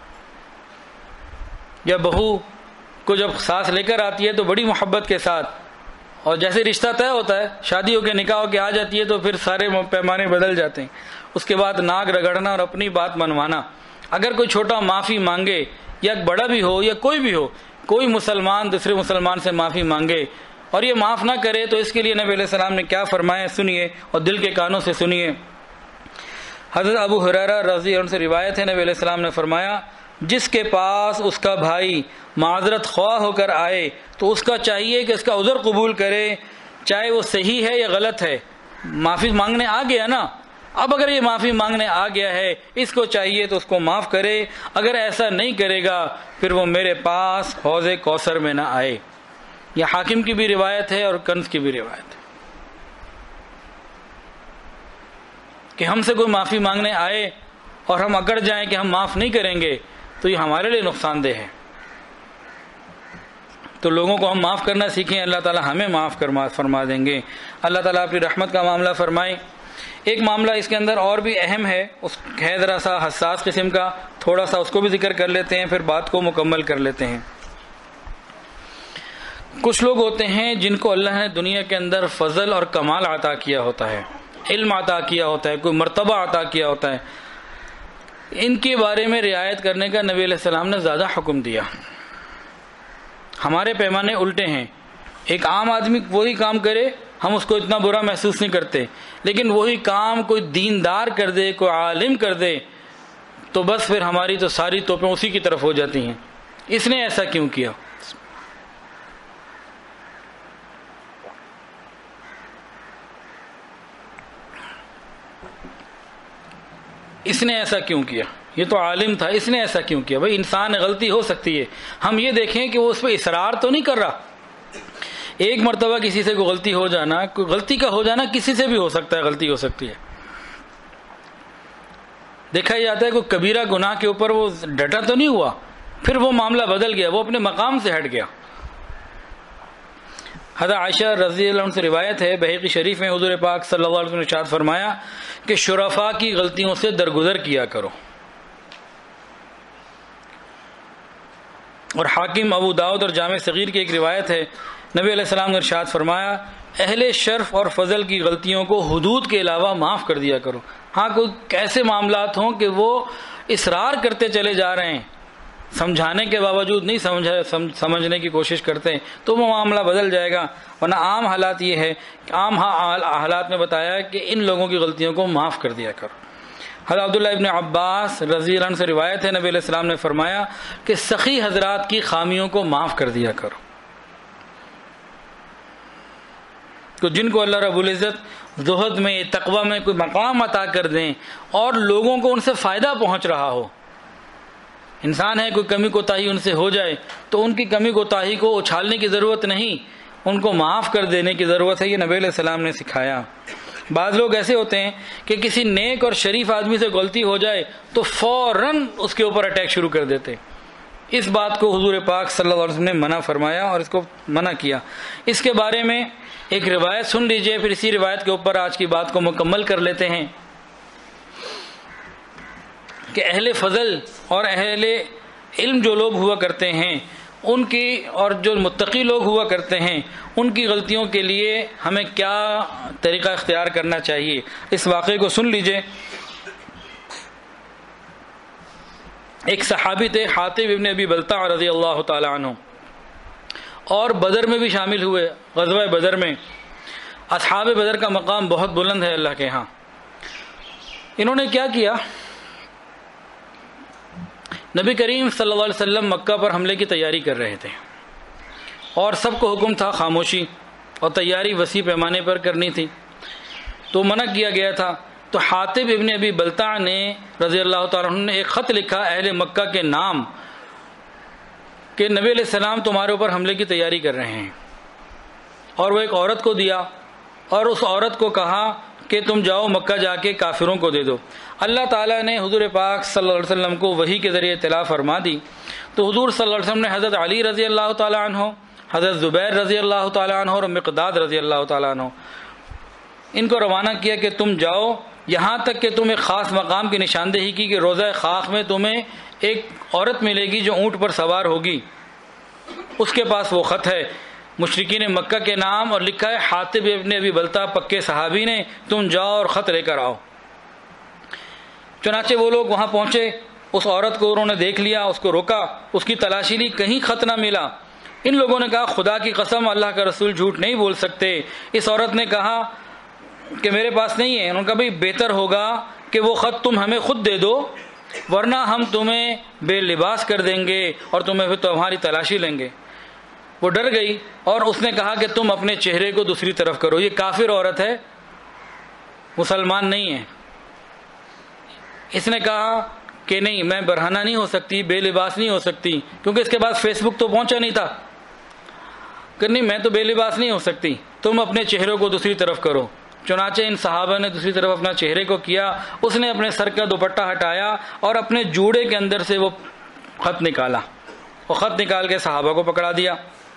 یا بہو کو جب ساس لے کر آتی ہے تو بڑی محبت کے ساتھ، اور جیسے رشتہ طے ہوتا ہے، شادی ہو کے نکاح ہو کے آ جاتی ہے تو پھر سارے پیمانے بدل جاتے ہیں. اس کے بعد ناک رگڑنا اور اپنی بات منوانا. اگر کوئی چھوٹا معافی مانگے یا بڑا بھی ہو یا کوئی بھی ہو، کوئی مسلمان دوسرے مسلمان سے معافی مانگے اور یہ معاف نہ کرے تو اس کے لیے نبی علیہ السلام نے کیا فرمایا سنیے اور دل کے کانوں سے سنیے. حضرت ابو ہریرہ رضی اللہ عنہ سے روایت ہے، نبی علیہ السلام نے فرمایا جس کے پاس اس کا بھائی معذرت خواہ ہو کر آئے تو اس کا چاہیے کہ اس کا عذر قبول کرے، چاہے وہ صحیح ہے یا غلط ہے. معافی مانگنے آ گیا نا، اب اگر یہ معافی مانگنے آ گیا ہے اس کو چاہیے تو اس کو معاف کرے، اگر ایسا نہیں کرے گا پھر وہ میرے پاس حوض کوثر میں نہ آئے. یہ حاکم کی بھی روایت ہے اور کنز کی بھی روایت ہے کہ ہم سے کوئی معافی مانگنے آئے اور ہم اکڑ جائیں کہ ہم معاف نہیں کریں گے تو یہ ہمارے لیے نقصان دہ ہے. تو لوگوں کو ہم معاف کرنا سیکھیں، اللہ تعالیٰ ہمیں معاف فرما دیں گے. اللہ تعالیٰ اپنی رحمت کا معاملہ فرمائے. ایک معاملہ اس کے اندر اور بھی اہم ہے، اس ہے ذرا سا حساس قسم کا، تھوڑا سا اس کو بھی ذکر کر لیتے ہیں پھر بات کو مکمل کر لیتے ہیں. کچھ لوگ ہوتے ہیں جن کو اللہ نے دنیا کے اندر فضل اور کمال عطا کیا ہوتا ہے، علم عطا کیا ہوتا ہے، کوئی مرتبہ عطا کیا ہوتا ہے، ان کے بارے میں رعایت کرنے کا نبی علیہ السلام نے زیادہ حکم دیا. ہمارے پیمانے الٹے ہیں. ایک عام آدمی وہی کام کرے ہم اس کو اتنا برا محسوس نہیں کرتے، لیکن وہی کام کوئی دیندار کر دے، کوئی عالم کر دے تو بس پھر ہماری تو ساری توپیں اسی کی طرف ہو جاتی ہیں. اس نے ایسا کیوں کیا؟ اس نے ایسا کیوں کیا؟ یہ تو عالم تھا، اس نے ایسا کیوں کیا؟ بھائی انسان غلطی ہو سکتی ہے، ہم یہ دیکھیں کہ وہ اس پہ اصرار تو نہیں کر رہا. ایک مرتبہ کسی سے کوئی غلطی ہو جانا، کوئی غلطی کا ہو جانا کسی سے بھی ہو سکتا ہے، غلطی ہو سکتی ہے. دیکھا جاتا ہے کوئی کبیرہ گناہ کے اوپر وہ ڈٹا تو نہیں ہوا، پھر وہ معاملہ بدل گیا، وہ اپنے مقام سے ہٹ گیا. حضرت عائشہ رضی اللہ عنہ سے روایت ہے، بحقی شریف میں حضور پاک صلی اللہ علیہ وسلم نے ارشاد فرمایا کہ شرفاء کی غلطیوں سے درگزر کیا کرو. اور حاکم، ابو داؤد اور جامع صغیر کی ایک روایت ہے، نبی علیہ السلام نے ارشاد فرمایا اہل شرف اور فضل کی غلطیوں کو حدود کے علاوہ معاف کر دیا کرو. ہاں کوئی ایسے معاملات ہوں کہ وہ اصرار کرتے چلے جا رہے ہیں سمجھانے کے باوجود نہیں سمجھنے کی کوشش کرتے تو وہ معاملہ بدل جائے گا. ورنہ عام حالات یہ ہے کہ عام حالات میں بتایا کہ ان لوگوں کی غلطیوں کو معاف کر دیا کرو. حضرت عبداللہ ابن عباس رضی اللہ عنہ سے روایت ہے، نبی علیہ السلام نے فرمایا کہ سخی حضرات کی خامیوں کو معاف کر دیا کرو. تو جن کو اللہ رب العزت زہد میں، تقوی میں کوئی مقام عطا کر دیں اور لوگوں کو ان سے فائدہ پہنچ رہا ہو، انسان ہے کوئی کمی کوتاہی ان سے ہو جائے تو ان کی کمی کوتاہی کو اچھالنے کی ضرورت نہیں، ان کو معاف کر دینے کی ضرورت ہے. یہ نبی علیہ السلام نے سکھایا. بعض لوگ ایسے ہوتے ہیں کہ کسی نیک اور شریف آدمی سے غلطی ہو جائے تو فوراً اس کے اوپر اٹیک شروع کر دیتے. اس بات کو حضور پاک صلی اللہ علیہ وسلم نے منع فرمایا اور اس کو منع کیا. اس کے بارے میں ایک روایت سن لیجئے، پھر اسی روایت کے اوپر آج کی بات کو مکمل کر لیتے ہیں کہ اہل فضل اور اہل علم جو لوگ ہوا کرتے ہیں ان کی، اور جو متقی لوگ ہوا کرتے ہیں ان کی غلطیوں کے لیے ہمیں کیا طریقہ اختیار کرنا چاہیے. اس واقعے کو سن لیجئے. ایک صحابی تھے حاطب ابن ابی بلتع رضی اللہ تعالی عنہ، اور بدر میں بھی شامل ہوئے. غزوہ بدر میں اصحاب بدر کا مقام بہت بلند ہے اللہ کے ہاں. انہوں نے کیا کیا؟ نبی کریم صلی اللہ علیہ وسلم مکہ پر حملے کی تیاری کر رہے تھے اور سب کو حکم تھا خاموشی، اور تیاری وسیع پیمانے پر کرنی تھی تو منع کیا گیا تھا. تو حاطب ابن ابی بلتع نے رضی اللہ تعالیٰ عنہ نے ایک خط لکھا اہل مکہ کے نام کہ نبی علیہ السلام تمہارے اوپر حملے کی تیاری کر رہے ہیں، اور وہ ایک عورت کو دیا اور اس عورت کو کہا کہ تم جاؤ مکہ جا کے کافروں کو دے دو. اللہ تعالیٰ نے حضور پاک صلی اللہ علیہ وسلم کو وحی کے ذریعے اطلاع فرما دی. تو حضور صلی اللہ علیہ وسلم نے حضرت علی رضی اللہ تعالیٰ عنہ، حضرت زبیر رضی اللہ تعالیٰ عنہ اور مقداد رضی اللہ تعالیٰ عنہ ان کو روانہ کیا کہ تم جاؤ، یہاں تک کہ تم ایک خاص مقام کی نشاندہی کی کہ روضہ خاک میں تمہیں ایک عورت ملے گی جو اونٹ پر سوار ہوگی، اس کے پاس وہ خط ہے مشرکین مکہ کے نام اور لکھا ہے حاطب ابن ابی بلتع پکے صحابی نے، تم جاؤ اور خط لے کر آؤ. چنانچہ وہ لوگ وہاں پہنچے، اس عورت کو انہوں نے دیکھ لیا، اس کو روکا، اس کی تلاشی لی، کہیں خط نہ ملا. ان لوگوں نے کہا خدا کی قسم اللہ کا رسول جھوٹ نہیں بول سکتے. اس عورت نے کہا کہ میرے پاس نہیں ہے. انہوں نے کہا بھئی بہتر ہوگا کہ وہ خط تم ہمیں خود دے دو، ورنہ ہم تمہیں بے لباس کر دیں گے اور تمہیں پھر تمہاری تلاشی لیں گے. وہ ڈر گئی اور اس نے کہا کہ تم اپنے چہرے کو دوسری طرف کرو. یہ کافر عورت ہے، مسلمان نہیں ہے. اس نے کہا کہ نہیں، میں برہنہ نہیں ہو سکتی، بے لباس نہیں ہو سکتی، کیونکہ اس کے بعد فیس بک تو پہنچا نہیں تھا. کہ نہیں میں تو بے لباس نہیں ہو سکتی، تم اپنے چہروں کو دوسری طرف کرو. چنانچہ ان صحابہ نے دوسری طرف اپنا چہرے کو کیا. اس نے اپنے سر کا دوپٹہ ہٹایا اور اپنے جوڑے کے اندر سے وہ خط نکالا، وہ خط نکال کے صحابہ کو پکڑا دیا.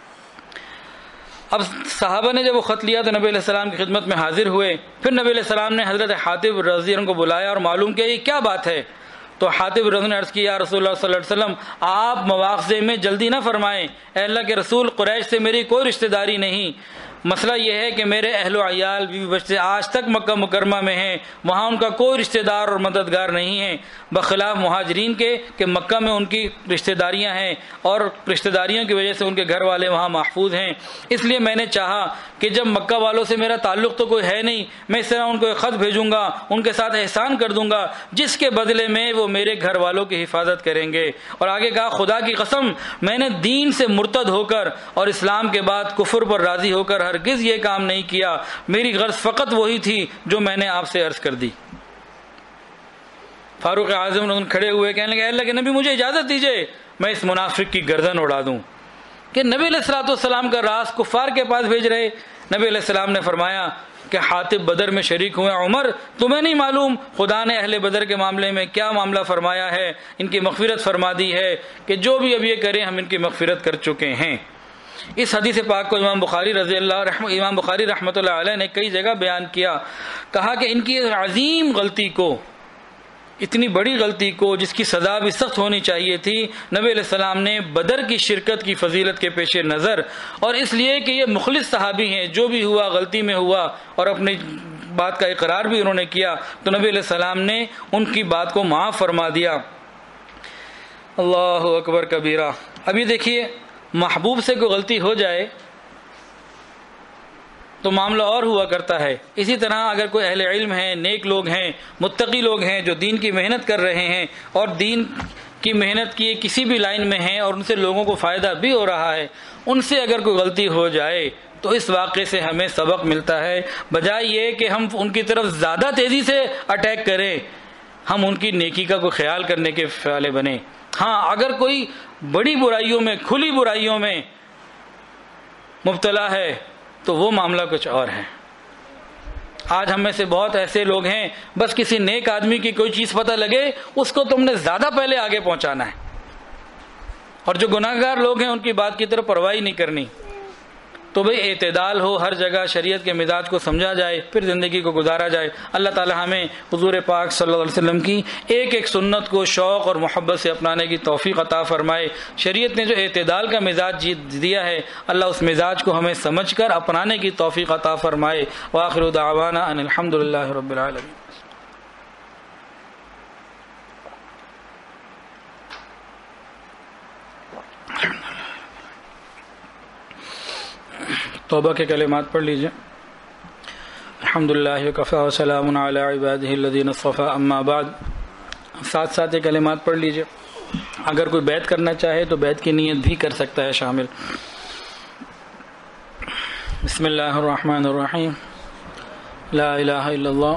اب صحابہ نے جب وہ خط لیا تو نبی علیہ السلام کی خدمت میں حاضر ہوئے. پھر نبی علیہ السلام نے حضرت حاطب رضی اللہ عنہ کو بلایا اور معلوم کیا یہ کیا بات ہے. تو حاطب رضی اللہ عنہ نے عرض کی یا رسول اللہ صلی اللہ علیہ وسلم آپ مواخذے میں جلدی نہ فرمائیں. اے اللہ کے رسول، قریش سے میری کوئی رشتہ داری نہیں. مسئلہ یہ ہے کہ میرے اہل و عیال بیوی بچے آج تک مکہ مکرمہ میں ہیں، وہاں ان کا کوئی رشتہ دار اور مددگار نہیں ہے، بخلاف مہاجرین کے کہ مکہ میں ان کی رشتہ داریاں ہیں اور رشتہ داریوں کی وجہ سے ان کے گھر والے وہاں محفوظ ہیں. اس لیے میں نے چاہا کہ جب مکہ والوں سے میرا تعلق تو کوئی ہے نہیں، میں اس طرح ان کو ایک خط بھیجوں گا، ان کے ساتھ احسان کر دوں گا جس کے بدلے میں وہ میرے گھر والوں کی حفاظت کریں گے. اور آگے کہا خدا کی قسم میں نے دین سے مرتد ہو کر اور اسلام کے بعد کفر پر راضی ہو کر ہرگز یہ کام نہیں کیا. میری غرض فقط وہی تھی جو میں نے آپ سے عرض کر دی. فاروق اعظم کھڑے ہوئے کہنے لگے اللہ کے نبی مجھے اجازت دیجئے میں اس منافق کی گردن اڑا دوں. کہ نبی علیہ الصلوۃ والسلام کا راز کفار کے پاس بھیج رہے. نبی علیہ السلام نے فرمایا کہ حاطب بدر میں شریک ہوئے. عمر تمہیں نہیں معلوم خدا نے اہل بدر کے معاملے میں کیا معاملہ فرمایا ہے؟ ان کی مغفرت فرما دی ہے کہ جو بھی اب یہ کریں ہم ان کی مغفرت کر چکے ہیں. اس حدیث پاک کو امام بخاری رحمۃ اللہ علیہ نے کئی جگہ بیان کیا. کہا کہ ان کی عظیم غلطی کو، اتنی بڑی غلطی کو جس کی سزا بھی سخت ہونی چاہیے تھی، نبی علیہ السلام نے بدر کی شرکت کی فضیلت کے پیش نظر اور اس لیے کہ یہ مخلص صحابی ہیں، جو بھی ہوا غلطی میں ہوا اور اپنی بات کا اقرار بھی انہوں نے کیا، تو نبی علیہ السلام نے ان کی بات کو معاف فرما دیا. اللہ اکبر کبیرہ۔ ابھی دیکھیے محبوب سے کوئی غلطی ہو جائے تو معاملہ اور ہوا کرتا ہے۔ اسی طرح اگر کوئی اہل علم ہیں، نیک لوگ ہیں، متقی لوگ ہیں جو دین کی محنت کر رہے ہیں اور دین کی محنت کیے کسی بھی لائن میں ہیں اور ان سے لوگوں کو فائدہ بھی ہو رہا ہے، ان سے اگر کوئی غلطی ہو جائے تو اس واقعے سے ہمیں سبق ملتا ہے، بجائے یہ کہ ہم ان کی طرف زیادہ تیزی سے اٹیک کریں، ہم ان کی نیکی کا کوئی خیال کرنے کے والے بنیں۔ ہاں اگر کوئی بڑی برائیوں میں، کھلی برائیوں میں مبتلا ہے تو وہ معاملہ کچھ اور ہے۔ آج ہم میں سے بہت ایسے لوگ ہیں، بس کسی نیک آدمی کی کوئی چیز پتہ لگے اس کو تم نے زیادہ پہلے آگے پہنچانا ہے، اور جو گناہ گار لوگ ہیں ان کی بات کی طرف پرواہ نہیں کرنی۔ تو بھئی اعتدال ہو، ہر جگہ شریعت کے مزاج کو سمجھا جائے، پھر زندگی کو گزارا جائے۔ اللہ تعالی ہمیں حضور پاک صلی اللہ علیہ وسلم کی ایک ایک سنت کو شوق اور محبت سے اپنانے کی توفیق عطا فرمائے۔ شریعت نے جو اعتدال کا مزاج دیا ہے، اللہ اس مزاج کو ہمیں سمجھ کر اپنانے کی توفیق عطا فرمائے۔ وآخر دعوانا ان الحمد للہ رب العالمین۔ توبہ کے کلمات پڑھ لیجئے۔ الحمدللہ وکفی وسلام علی عبادہ الذین اصطفی، اما بعد۔ ساتھ ساتھ یہ کلمات پڑھ لیجئے۔ اگر کوئی بیعت کرنا چاہے تو بیعت کی نیت بھی کر سکتا ہے شامل۔ بسم اللہ الرحمن الرحیم، لا الہ الا اللہ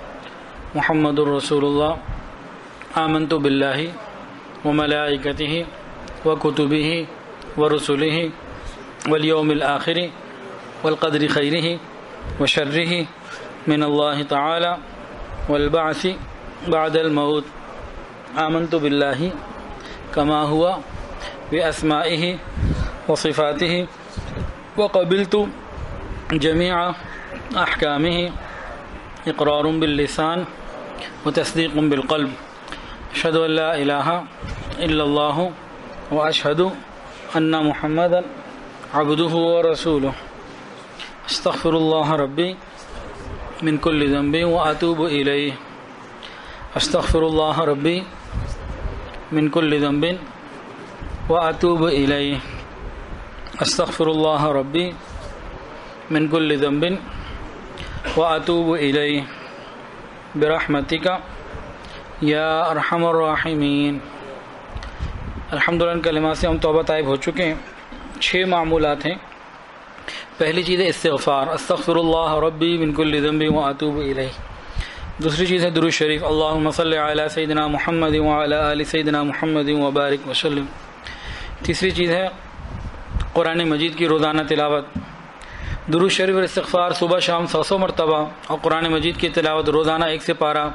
محمد الرسول اللہ، آمنت باللہ وملائکتہ وکتبہ ورسلہ والیوم الآخر والقدر خیرہ وشرہ من اللہ تعالی والبعث بعد الموت، آمنت باللہ کما ہوا باسمائہ وصفاتہ وقبلت جمیع احکامہ اقرار باللسان وتصدیق بالقلب، اشہد ان لا الہ الا اللہ واشہد ان محمدا عبدہ ورسولہ، استغفر اللہ ربی من کل ذنب واتوب الیہ، استغفر اللہ ربی من کل ذنب واتوب الیہ، استغفر اللہ ربی من کل ذنب واتوب الیہ برحمتک یا ارحم الراحمین۔ الحمدللہ ان کلمات سے ہم توبہ طائب ہو چکے ہیں۔ 6 معمولات ہیں۔ پہلی چیز ہے استغفار، استغفر اللہ ربی من کل ذنب واتوب الیہ۔ دوسری چیز ہے درود شریف، اللہم صلی علی سیدنا محمد وعلی آل سیدنا محمد وبارک وسلم۔ تیسری چیز ہے قرآن مجید کی روزانہ تلاوت، درود شریف اور استغفار صبح شام 100 مرتبہ، اور قرآن مجید کی تلاوت روزانہ 1 سے پارہ۔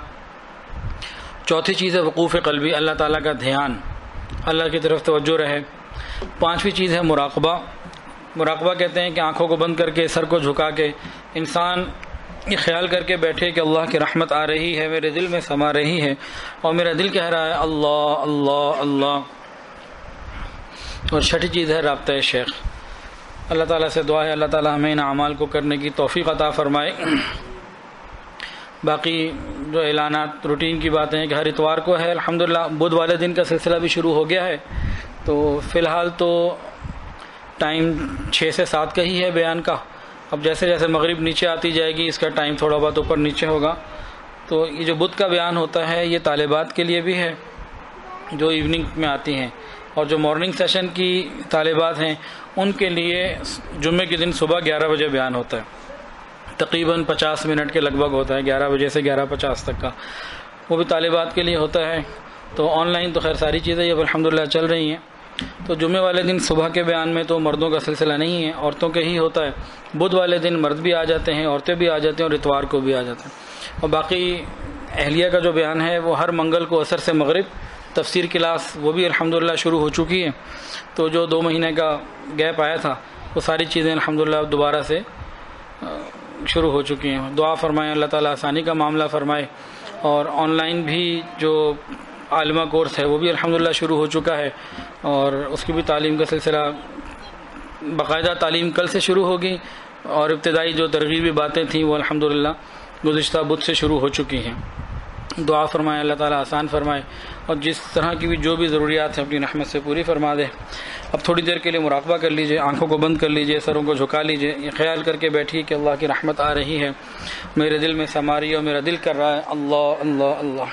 چوتھی چیز ہے وقوف قلبی، اللہ تعالیٰ کا دھیان، اللہ کی طرف توجہ رہے۔ پانچویں چیز ہے مراقبہ۔ مراقبہ کہتے ہیں کہ آنکھوں کو بند کر کے، سر کو جھکا کے انسان یہ خیال کر کے بیٹھے کہ اللہ کی رحمت آ رہی ہے، میرے دل میں سما رہی ہے، اور میرا دل کہہ رہا ہے اللہ اللہ اللہ۔ اور چھٹی چیز ہے رابطہ شیخ۔ اللہ تعالیٰ سے دعا ہے اللہ تعالیٰ ہمیں ان اعمال کو کرنے کی توفیق عطا فرمائے۔ باقی جو اعلانات روٹین کی باتیں ہیں کہ ہر اتوار کو ہے، الحمدللہ بدھ والے دن کا سلسلہ بھی شروع ہو گیا ہے، تو فی الحال تو ٹائم 6 سے 7 کا ہی ہے بیان کا۔ اب جیسے جیسے مغرب نیچے آتی جائے گی اس کا ٹائم تھوڑا بہت اوپر نیچے ہوگا۔ تو یہ جو بدھ کا بیان ہوتا ہے یہ طالبات کے لیے بھی ہے جو ایوننگ میں آتی ہیں، اور جو مارننگ سیشن کی طالبات ہیں ان کے لیے جمعے کے دن صبح 11 بجے بیان ہوتا ہے، تقریباً 50 منٹ کے لگ بھگ ہوتا ہے، 11 بجے سے 11:50 تک کا، وہ بھی طالبات کے لیے ہوتا ہے۔ تو آن لائن تو خیر ساری چیزیں اب الحمدللہ چل رہی ہیں۔ تو جمعے والے دن صبح کے بیان میں تو مردوں کا سلسلہ نہیں ہے، عورتوں کے ہی ہوتا ہے۔ بدھ والے دن مرد بھی آ جاتے ہیں، عورتیں بھی آ جاتے ہیں، اور اتوار کو بھی آ جاتے ہیں۔ اور باقی اہلیہ کا جو بیان ہے وہ ہر منگل کو عصر سے مغرب، تفسیر کلاس وہ بھی الحمدللہ شروع ہو چکی ہے۔ تو جو 2 مہینے کا گیپ آیا تھا وہ ساری چیزیں الحمدللہ دوبارہ سے شروع ہو چکی ہیں۔ دعا فرمائیں اللہ تعالیٰ آسانی کا معاملہ فرمائے۔ اور آن لائن بھی جو عالمہ کورس ہے وہ بھی الحمدللہ شروع ہو چکا ہے، اور اس کی بھی تعلیم کا سلسلہ باقاعدہ تعلیم کل سے شروع ہوگی، اور ابتدائی جو ترغیبی باتیں تھیں وہ الحمدللہ گزشتہ بدھ سے شروع ہو چکی ہیں۔ دعا فرمائے، اللہ تعالیٰ آسان فرمائے، اور جس طرح کی بھی جو بھی ضروریات ہیں اپنی رحمت سے پوری فرما دے۔ اب تھوڑی دیر کے لیے مراقبہ کر لیجئے، آنکھوں کو بند کر لیجئے، سروں کو جھکا لیجئے، یہ خیال کر کے بیٹھیے کہ اللہ کی رحمت آ رہی ہے، میرے دل میں سما رہی ہے اور میرا دل کر رہا ہے اللہ اللہ اللہ۔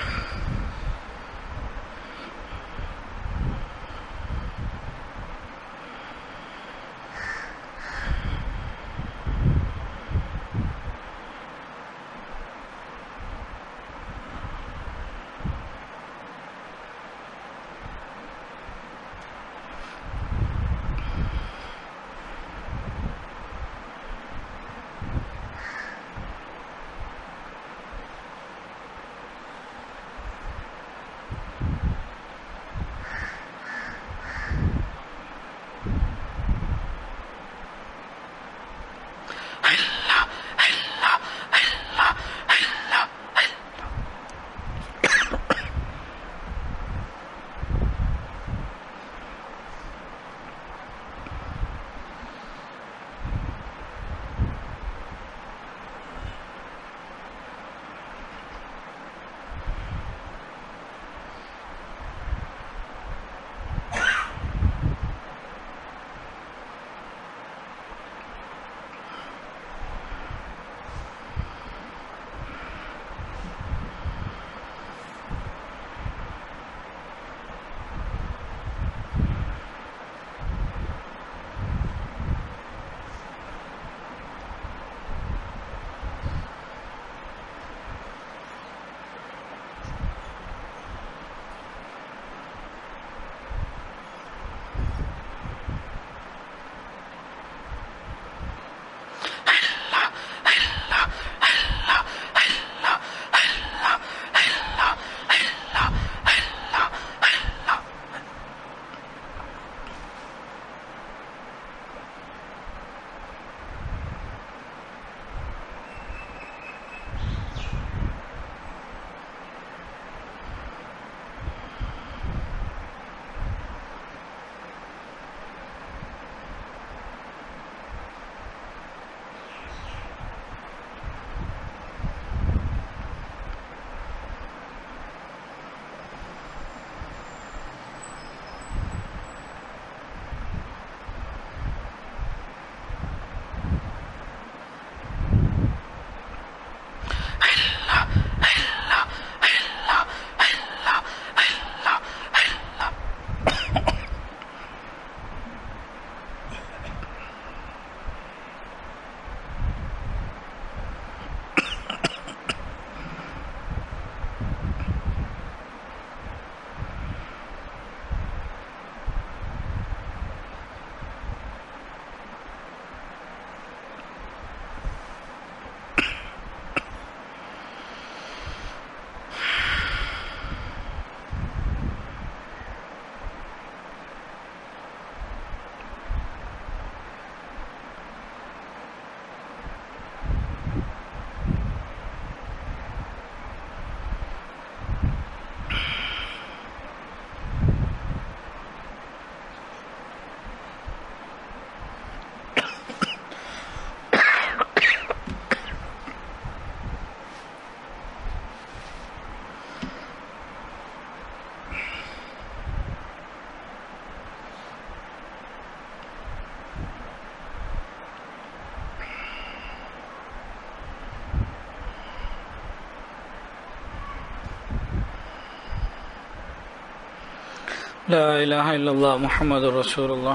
لا الہ الا اللہ محمد رسول اللہ۔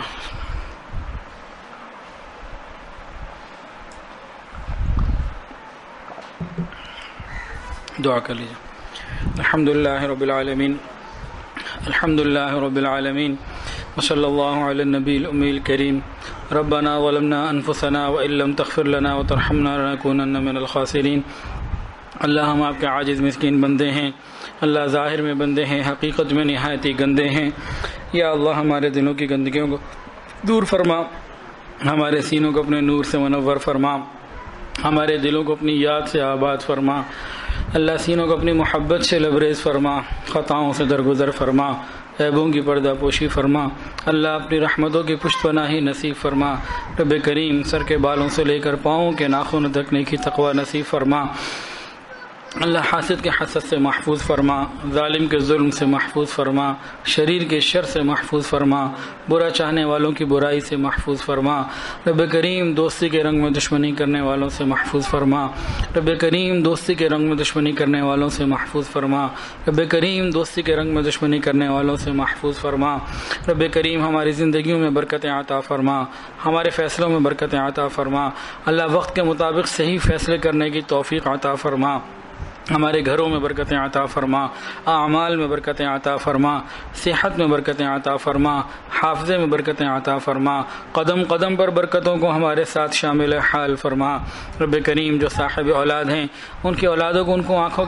دعا کر لیجیے۔ الحمدللہ رب العالمین، الحمدللہ رب العالمین، وصلی اللہ علی النبی الامی الکریم۔ ربنا ظلمنا انفسنا وان لم تغفر لنا وترحمنا لنکونن من الخاسرین۔ اللہ ہم آپ کے عاجز مسکین بندے ہیں، اللہ ظاہر میں بندے ہیں، حقیقت میں نہایت ہی گندے ہیں۔ یا اللہ ہمارے دلوں کی گندگیوں کو دور فرما، ہمارے سینوں کو اپنے نور سے منور فرما، ہمارے دلوں کو اپنی یاد سے آباد فرما، اللہ سینوں کو اپنی محبت سے لبریز فرما، خطاؤں سے درگزر فرما، عیبوں کی پردہ پوشی فرما، اللہ اپنی رحمتوں کی پشت پناہی نصیب فرما۔ رب کریم سر کے بالوں سے لے کر پاؤں کے ناخن تک نیکی تقوی نصیب فرما۔ اللہ حاسد کے حسد سے محفوظ فرما، ظالم کے ظلم سے محفوظ فرما، شریر کے شر سے محفوظ فرما، برا چاہنے والوں کی برائی سے محفوظ فرما۔ رب کریم دوستی کے رنگ میں دشمنی کرنے والوں سے محفوظ فرما، رب کریم دوستی کے رنگ میں دشمنی کرنے والوں سے محفوظ فرما، رب کریم دوستی کے رنگ میں دشمنی کرنے والوں سے محفوظ فرما۔ رب کریم ہماری زندگیوں میں برکتیں عطا فرما، ہمارے فیصلوں میں برکتیں عطا فرما۔ اللہ وقت کے مطابق صحیح فیصلے کرنے کی توفیق عطا فرما، ہمارے گھروں میں برکتیں عطا فرما، اعمال میں برکتیں عطا فرما، صحت میں برکتیں عطا فرما، حافظے میں برکتیں عطا فرما، قدم قدم پر برکتوں کو ہمارے ساتھ شامل حال فرما۔ رب کریم جو صاحب اولاد ہیں ان کی اولادوں کو ان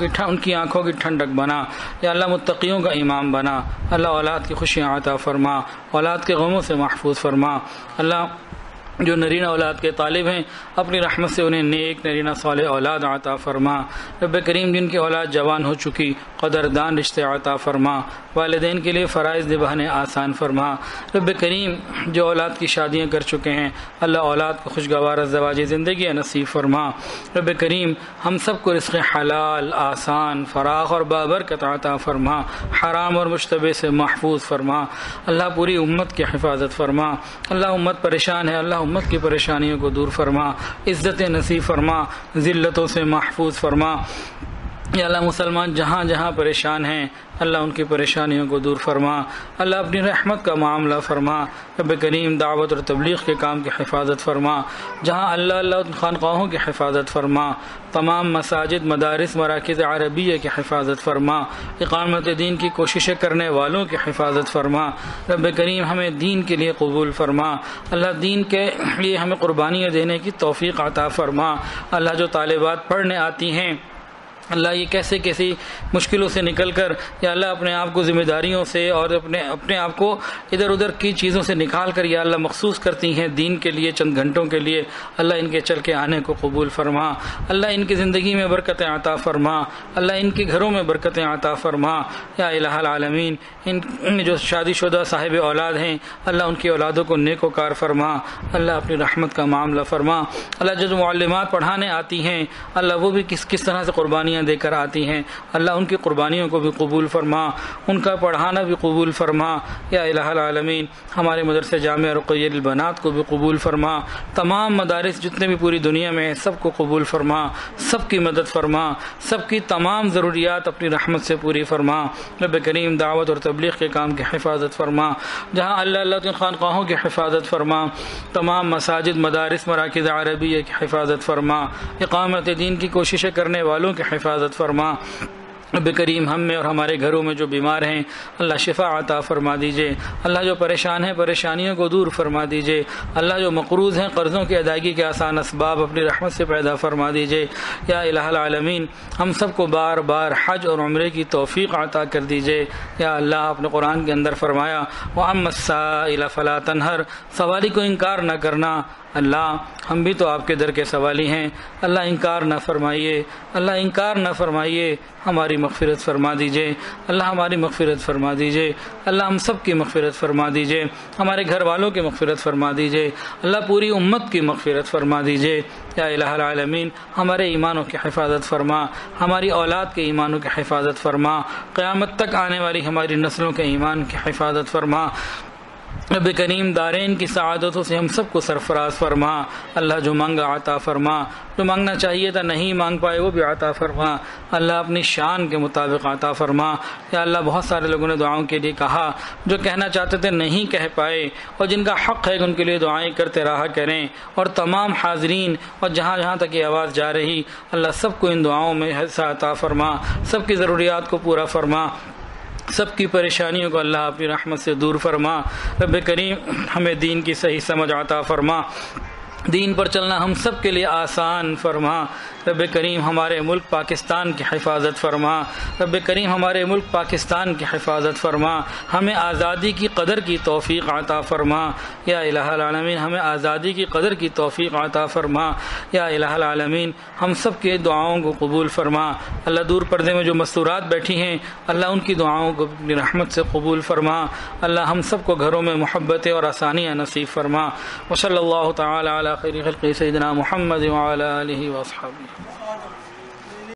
کی آنکھوں کی ٹھنڈک بنا، یا اللہ متقیوں کا امام بنا۔ اللہ اولاد کی خوشیاں عطا فرما، اولاد کے غموں سے محفوظ فرما۔ اللہ جو نرینہ اولاد کے طالب ہیں اپنی رحمت سے انہیں نیک نرینہ صالح اولاد عطا فرما۔ رب کریم جن کی اولاد جوان ہو چکی قدردان رشتے عطا فرما، والدین کے لیے فرائض نبھانے آسان فرما۔ رب کریم جو اولاد کی شادیاں کر چکے ہیں اللہ اولاد کو خوشگوار ازدواجی زندگی نصیب فرما۔ رب کریم ہم سب کو رزق حلال آسان فراخ اور بابرکت عطا فرما، حرام اور مشتبہ سے محفوظ فرما۔ اللہ پوری امت کی حفاظت فرما، اللہ امت پریشان ہے اللہ امت کی پریشانیوں کو دور فرما، عزت نصیب فرما، ذلتوں سے محفوظ فرما۔ یا اللہ مسلمان جہاں جہاں پریشان ہیں اللہ ان کی پریشانیوں کو دور فرما، اللہ اپنی رحمت کا معاملہ فرما۔ رب کریم دعوت اور تبلیغ کے کام کی حفاظت فرما، جہاں اللہ خانقاہوں کی حفاظت فرما، تمام مساجد مدارس مراکز عربیہ کی حفاظت فرما، اقامت دین کی کوششیں کرنے والوں کی حفاظت فرما۔ رب کریم ہمیں دین کے لیے قبول فرما، اللہ دین کے لیے ہمیں قربانیاں دینے کی توفیق عطا فرما۔ اللہ جو طالبات پڑھنے آتی ہیں اللہ یہ کیسی مشکلوں سے نکل کر یا اللہ اپنے آپ کو ذمہ داریوں سے اور اپنے آپ کو ادھر ادھر کی چیزوں سے نکال کر یا اللہ مخصوص کرتی ہیں دین کے لیے چند گھنٹوں کے لیے، اللہ ان کے چل کے آنے کو قبول فرما، اللہ ان کی زندگی میں برکتیں عطا فرما، اللہ ان کے گھروں میں برکتیں عطا فرما۔ یا الہ العالمین ان جو شادی شدہ صاحب اولاد ہیں اللہ ان کی اولادوں کو نیک و کار فرما، اللہ اپنی رحمت کا معاملہ فرما۔ اللہ جو معلمات پڑھانے آتی ہیں اللہ وہ بھی کس طرح سے قربانیاں دے کر آتی ہیں اللہ ان کی قربانیوں کو بھی قبول فرما، ان کا پڑھانا بھی قبول فرما۔ یا الہ العالمین ہمارے مدرسے جامعہ رقیہ البنات کو بھی قبول فرما، تمام مدارس جتنے بھی پوری دنیا میں ہیں سب کو قبول فرما، سب کی مدد فرما، سب کی تمام ضروریات اپنی رحمت سے پوری فرما۔ رب کریم دعوت اور تبلیغ کے کام کی حفاظت فرما، جہاں اللہ خانقاہوں کی حفاظت فرما، تمام مساجد مدارس مراکز عربیہ کی حفاظت فرما، اقامت دین کی کوششیں کرنے والوں کی حفاظت فرما۔ رب کریم ہم میں اور ہمارے گھروں میں جو بیمار ہیں اللہ شفا عطا فرما دیجئے، اللہ جو پریشان ہیں پریشانیوں کو دور فرما دیجئے، اللہ جو مقروض ہیں قرضوں کی ادائیگی کے آسان اسباب اپنی رحمت سے پیدا فرما دیجئے۔ یا الہ العالمین ہم سب کو بار بار حج اور عمرے کی توفیق عطا کر دیجئے۔ یا اللہ اپنے قرآن کے اندر فرمایا وَأَمَّا السَّائِلَ فَلَا تَنْهَرْ، سوالی کو انکار نہ کرنا۔ اللہ ہم بھی تو آپ کے در کے سوالی ہیں، اللہ انکار نہ فرمائیے، اللہ انکار نہ فرمائیے، ہماری مغفرت فرما دیجئے، اللہ ہماری مغفرت فرما دیجئے، اللہ ہم سب کی مغفرت فرما دیجئے، ہمارے گھر والوں کی مغفرت فرما دیجئے، اللہ پوری امت کی مغفرت فرما دیجئے۔ یا الہ العالمین ہمارے ایمانوں کی حفاظت فرما، ہماری اولاد کے ایمانوں کی حفاظت فرما، قیامت تک آنے والی ہماری نسلوں کے ایمان کی حفاظت فرما۔ رب کریم دارین کی سعادتوں سے ہم سب کو سرفراز فرما، اللہ جو مانگا عطا فرما، جو مانگنا چاہیے تھا نہیں مانگ پائے وہ بھی عطا فرما، اللہ اپنی شان کے مطابق عطا فرما۔ یا اللہ بہت سارے لوگوں نے دعاؤں کے لیے کہا، جو کہنا چاہتے تھے نہیں کہہ پائے، اور جن کا حق ہے کہ ان کے لیے دعائیں کرتے رہا کریں، اور تمام حاضرین اور جہاں جہاں تک یہ آواز جا رہی اللہ سب کو ان دعاؤں میں حصہ عطا فرما، سب کی ضروریات کو پورا فرما، سب کی پریشانیوں کو اللہ اپنی رحمت سے دور فرما۔ رب کریم ہمیں دین کی صحیح سمجھ عطا فرما، دین پر چلنا ہم سب کے لیے آسان فرما۔ رب کریم ہمارے ملک پاکستان کی حفاظت فرما، رب کریم ہمارے ملک پاکستان کی حفاظت فرما، ہمیں آزادی کی قدر کی توفیق عطا فرما۔ یا الہ العالمین ہمیں آزادی کی قدر کی توفیق عطا فرما۔ یا الہ العالمین ہم سب کے دعاؤں کو قبول فرما، اللہ دور پردے میں جو مستورات بیٹھی ہیں اللہ ان کی دعاؤں کو اپنی رحمت سے قبول فرما، اللہ ہم سب کو گھروں میں محبتیں اور آسانیاں نصیب فرما۔ وصلی اللہ تعالی علی خیر خلق سیدنا محمد وعلی آلہ واصحابہ۔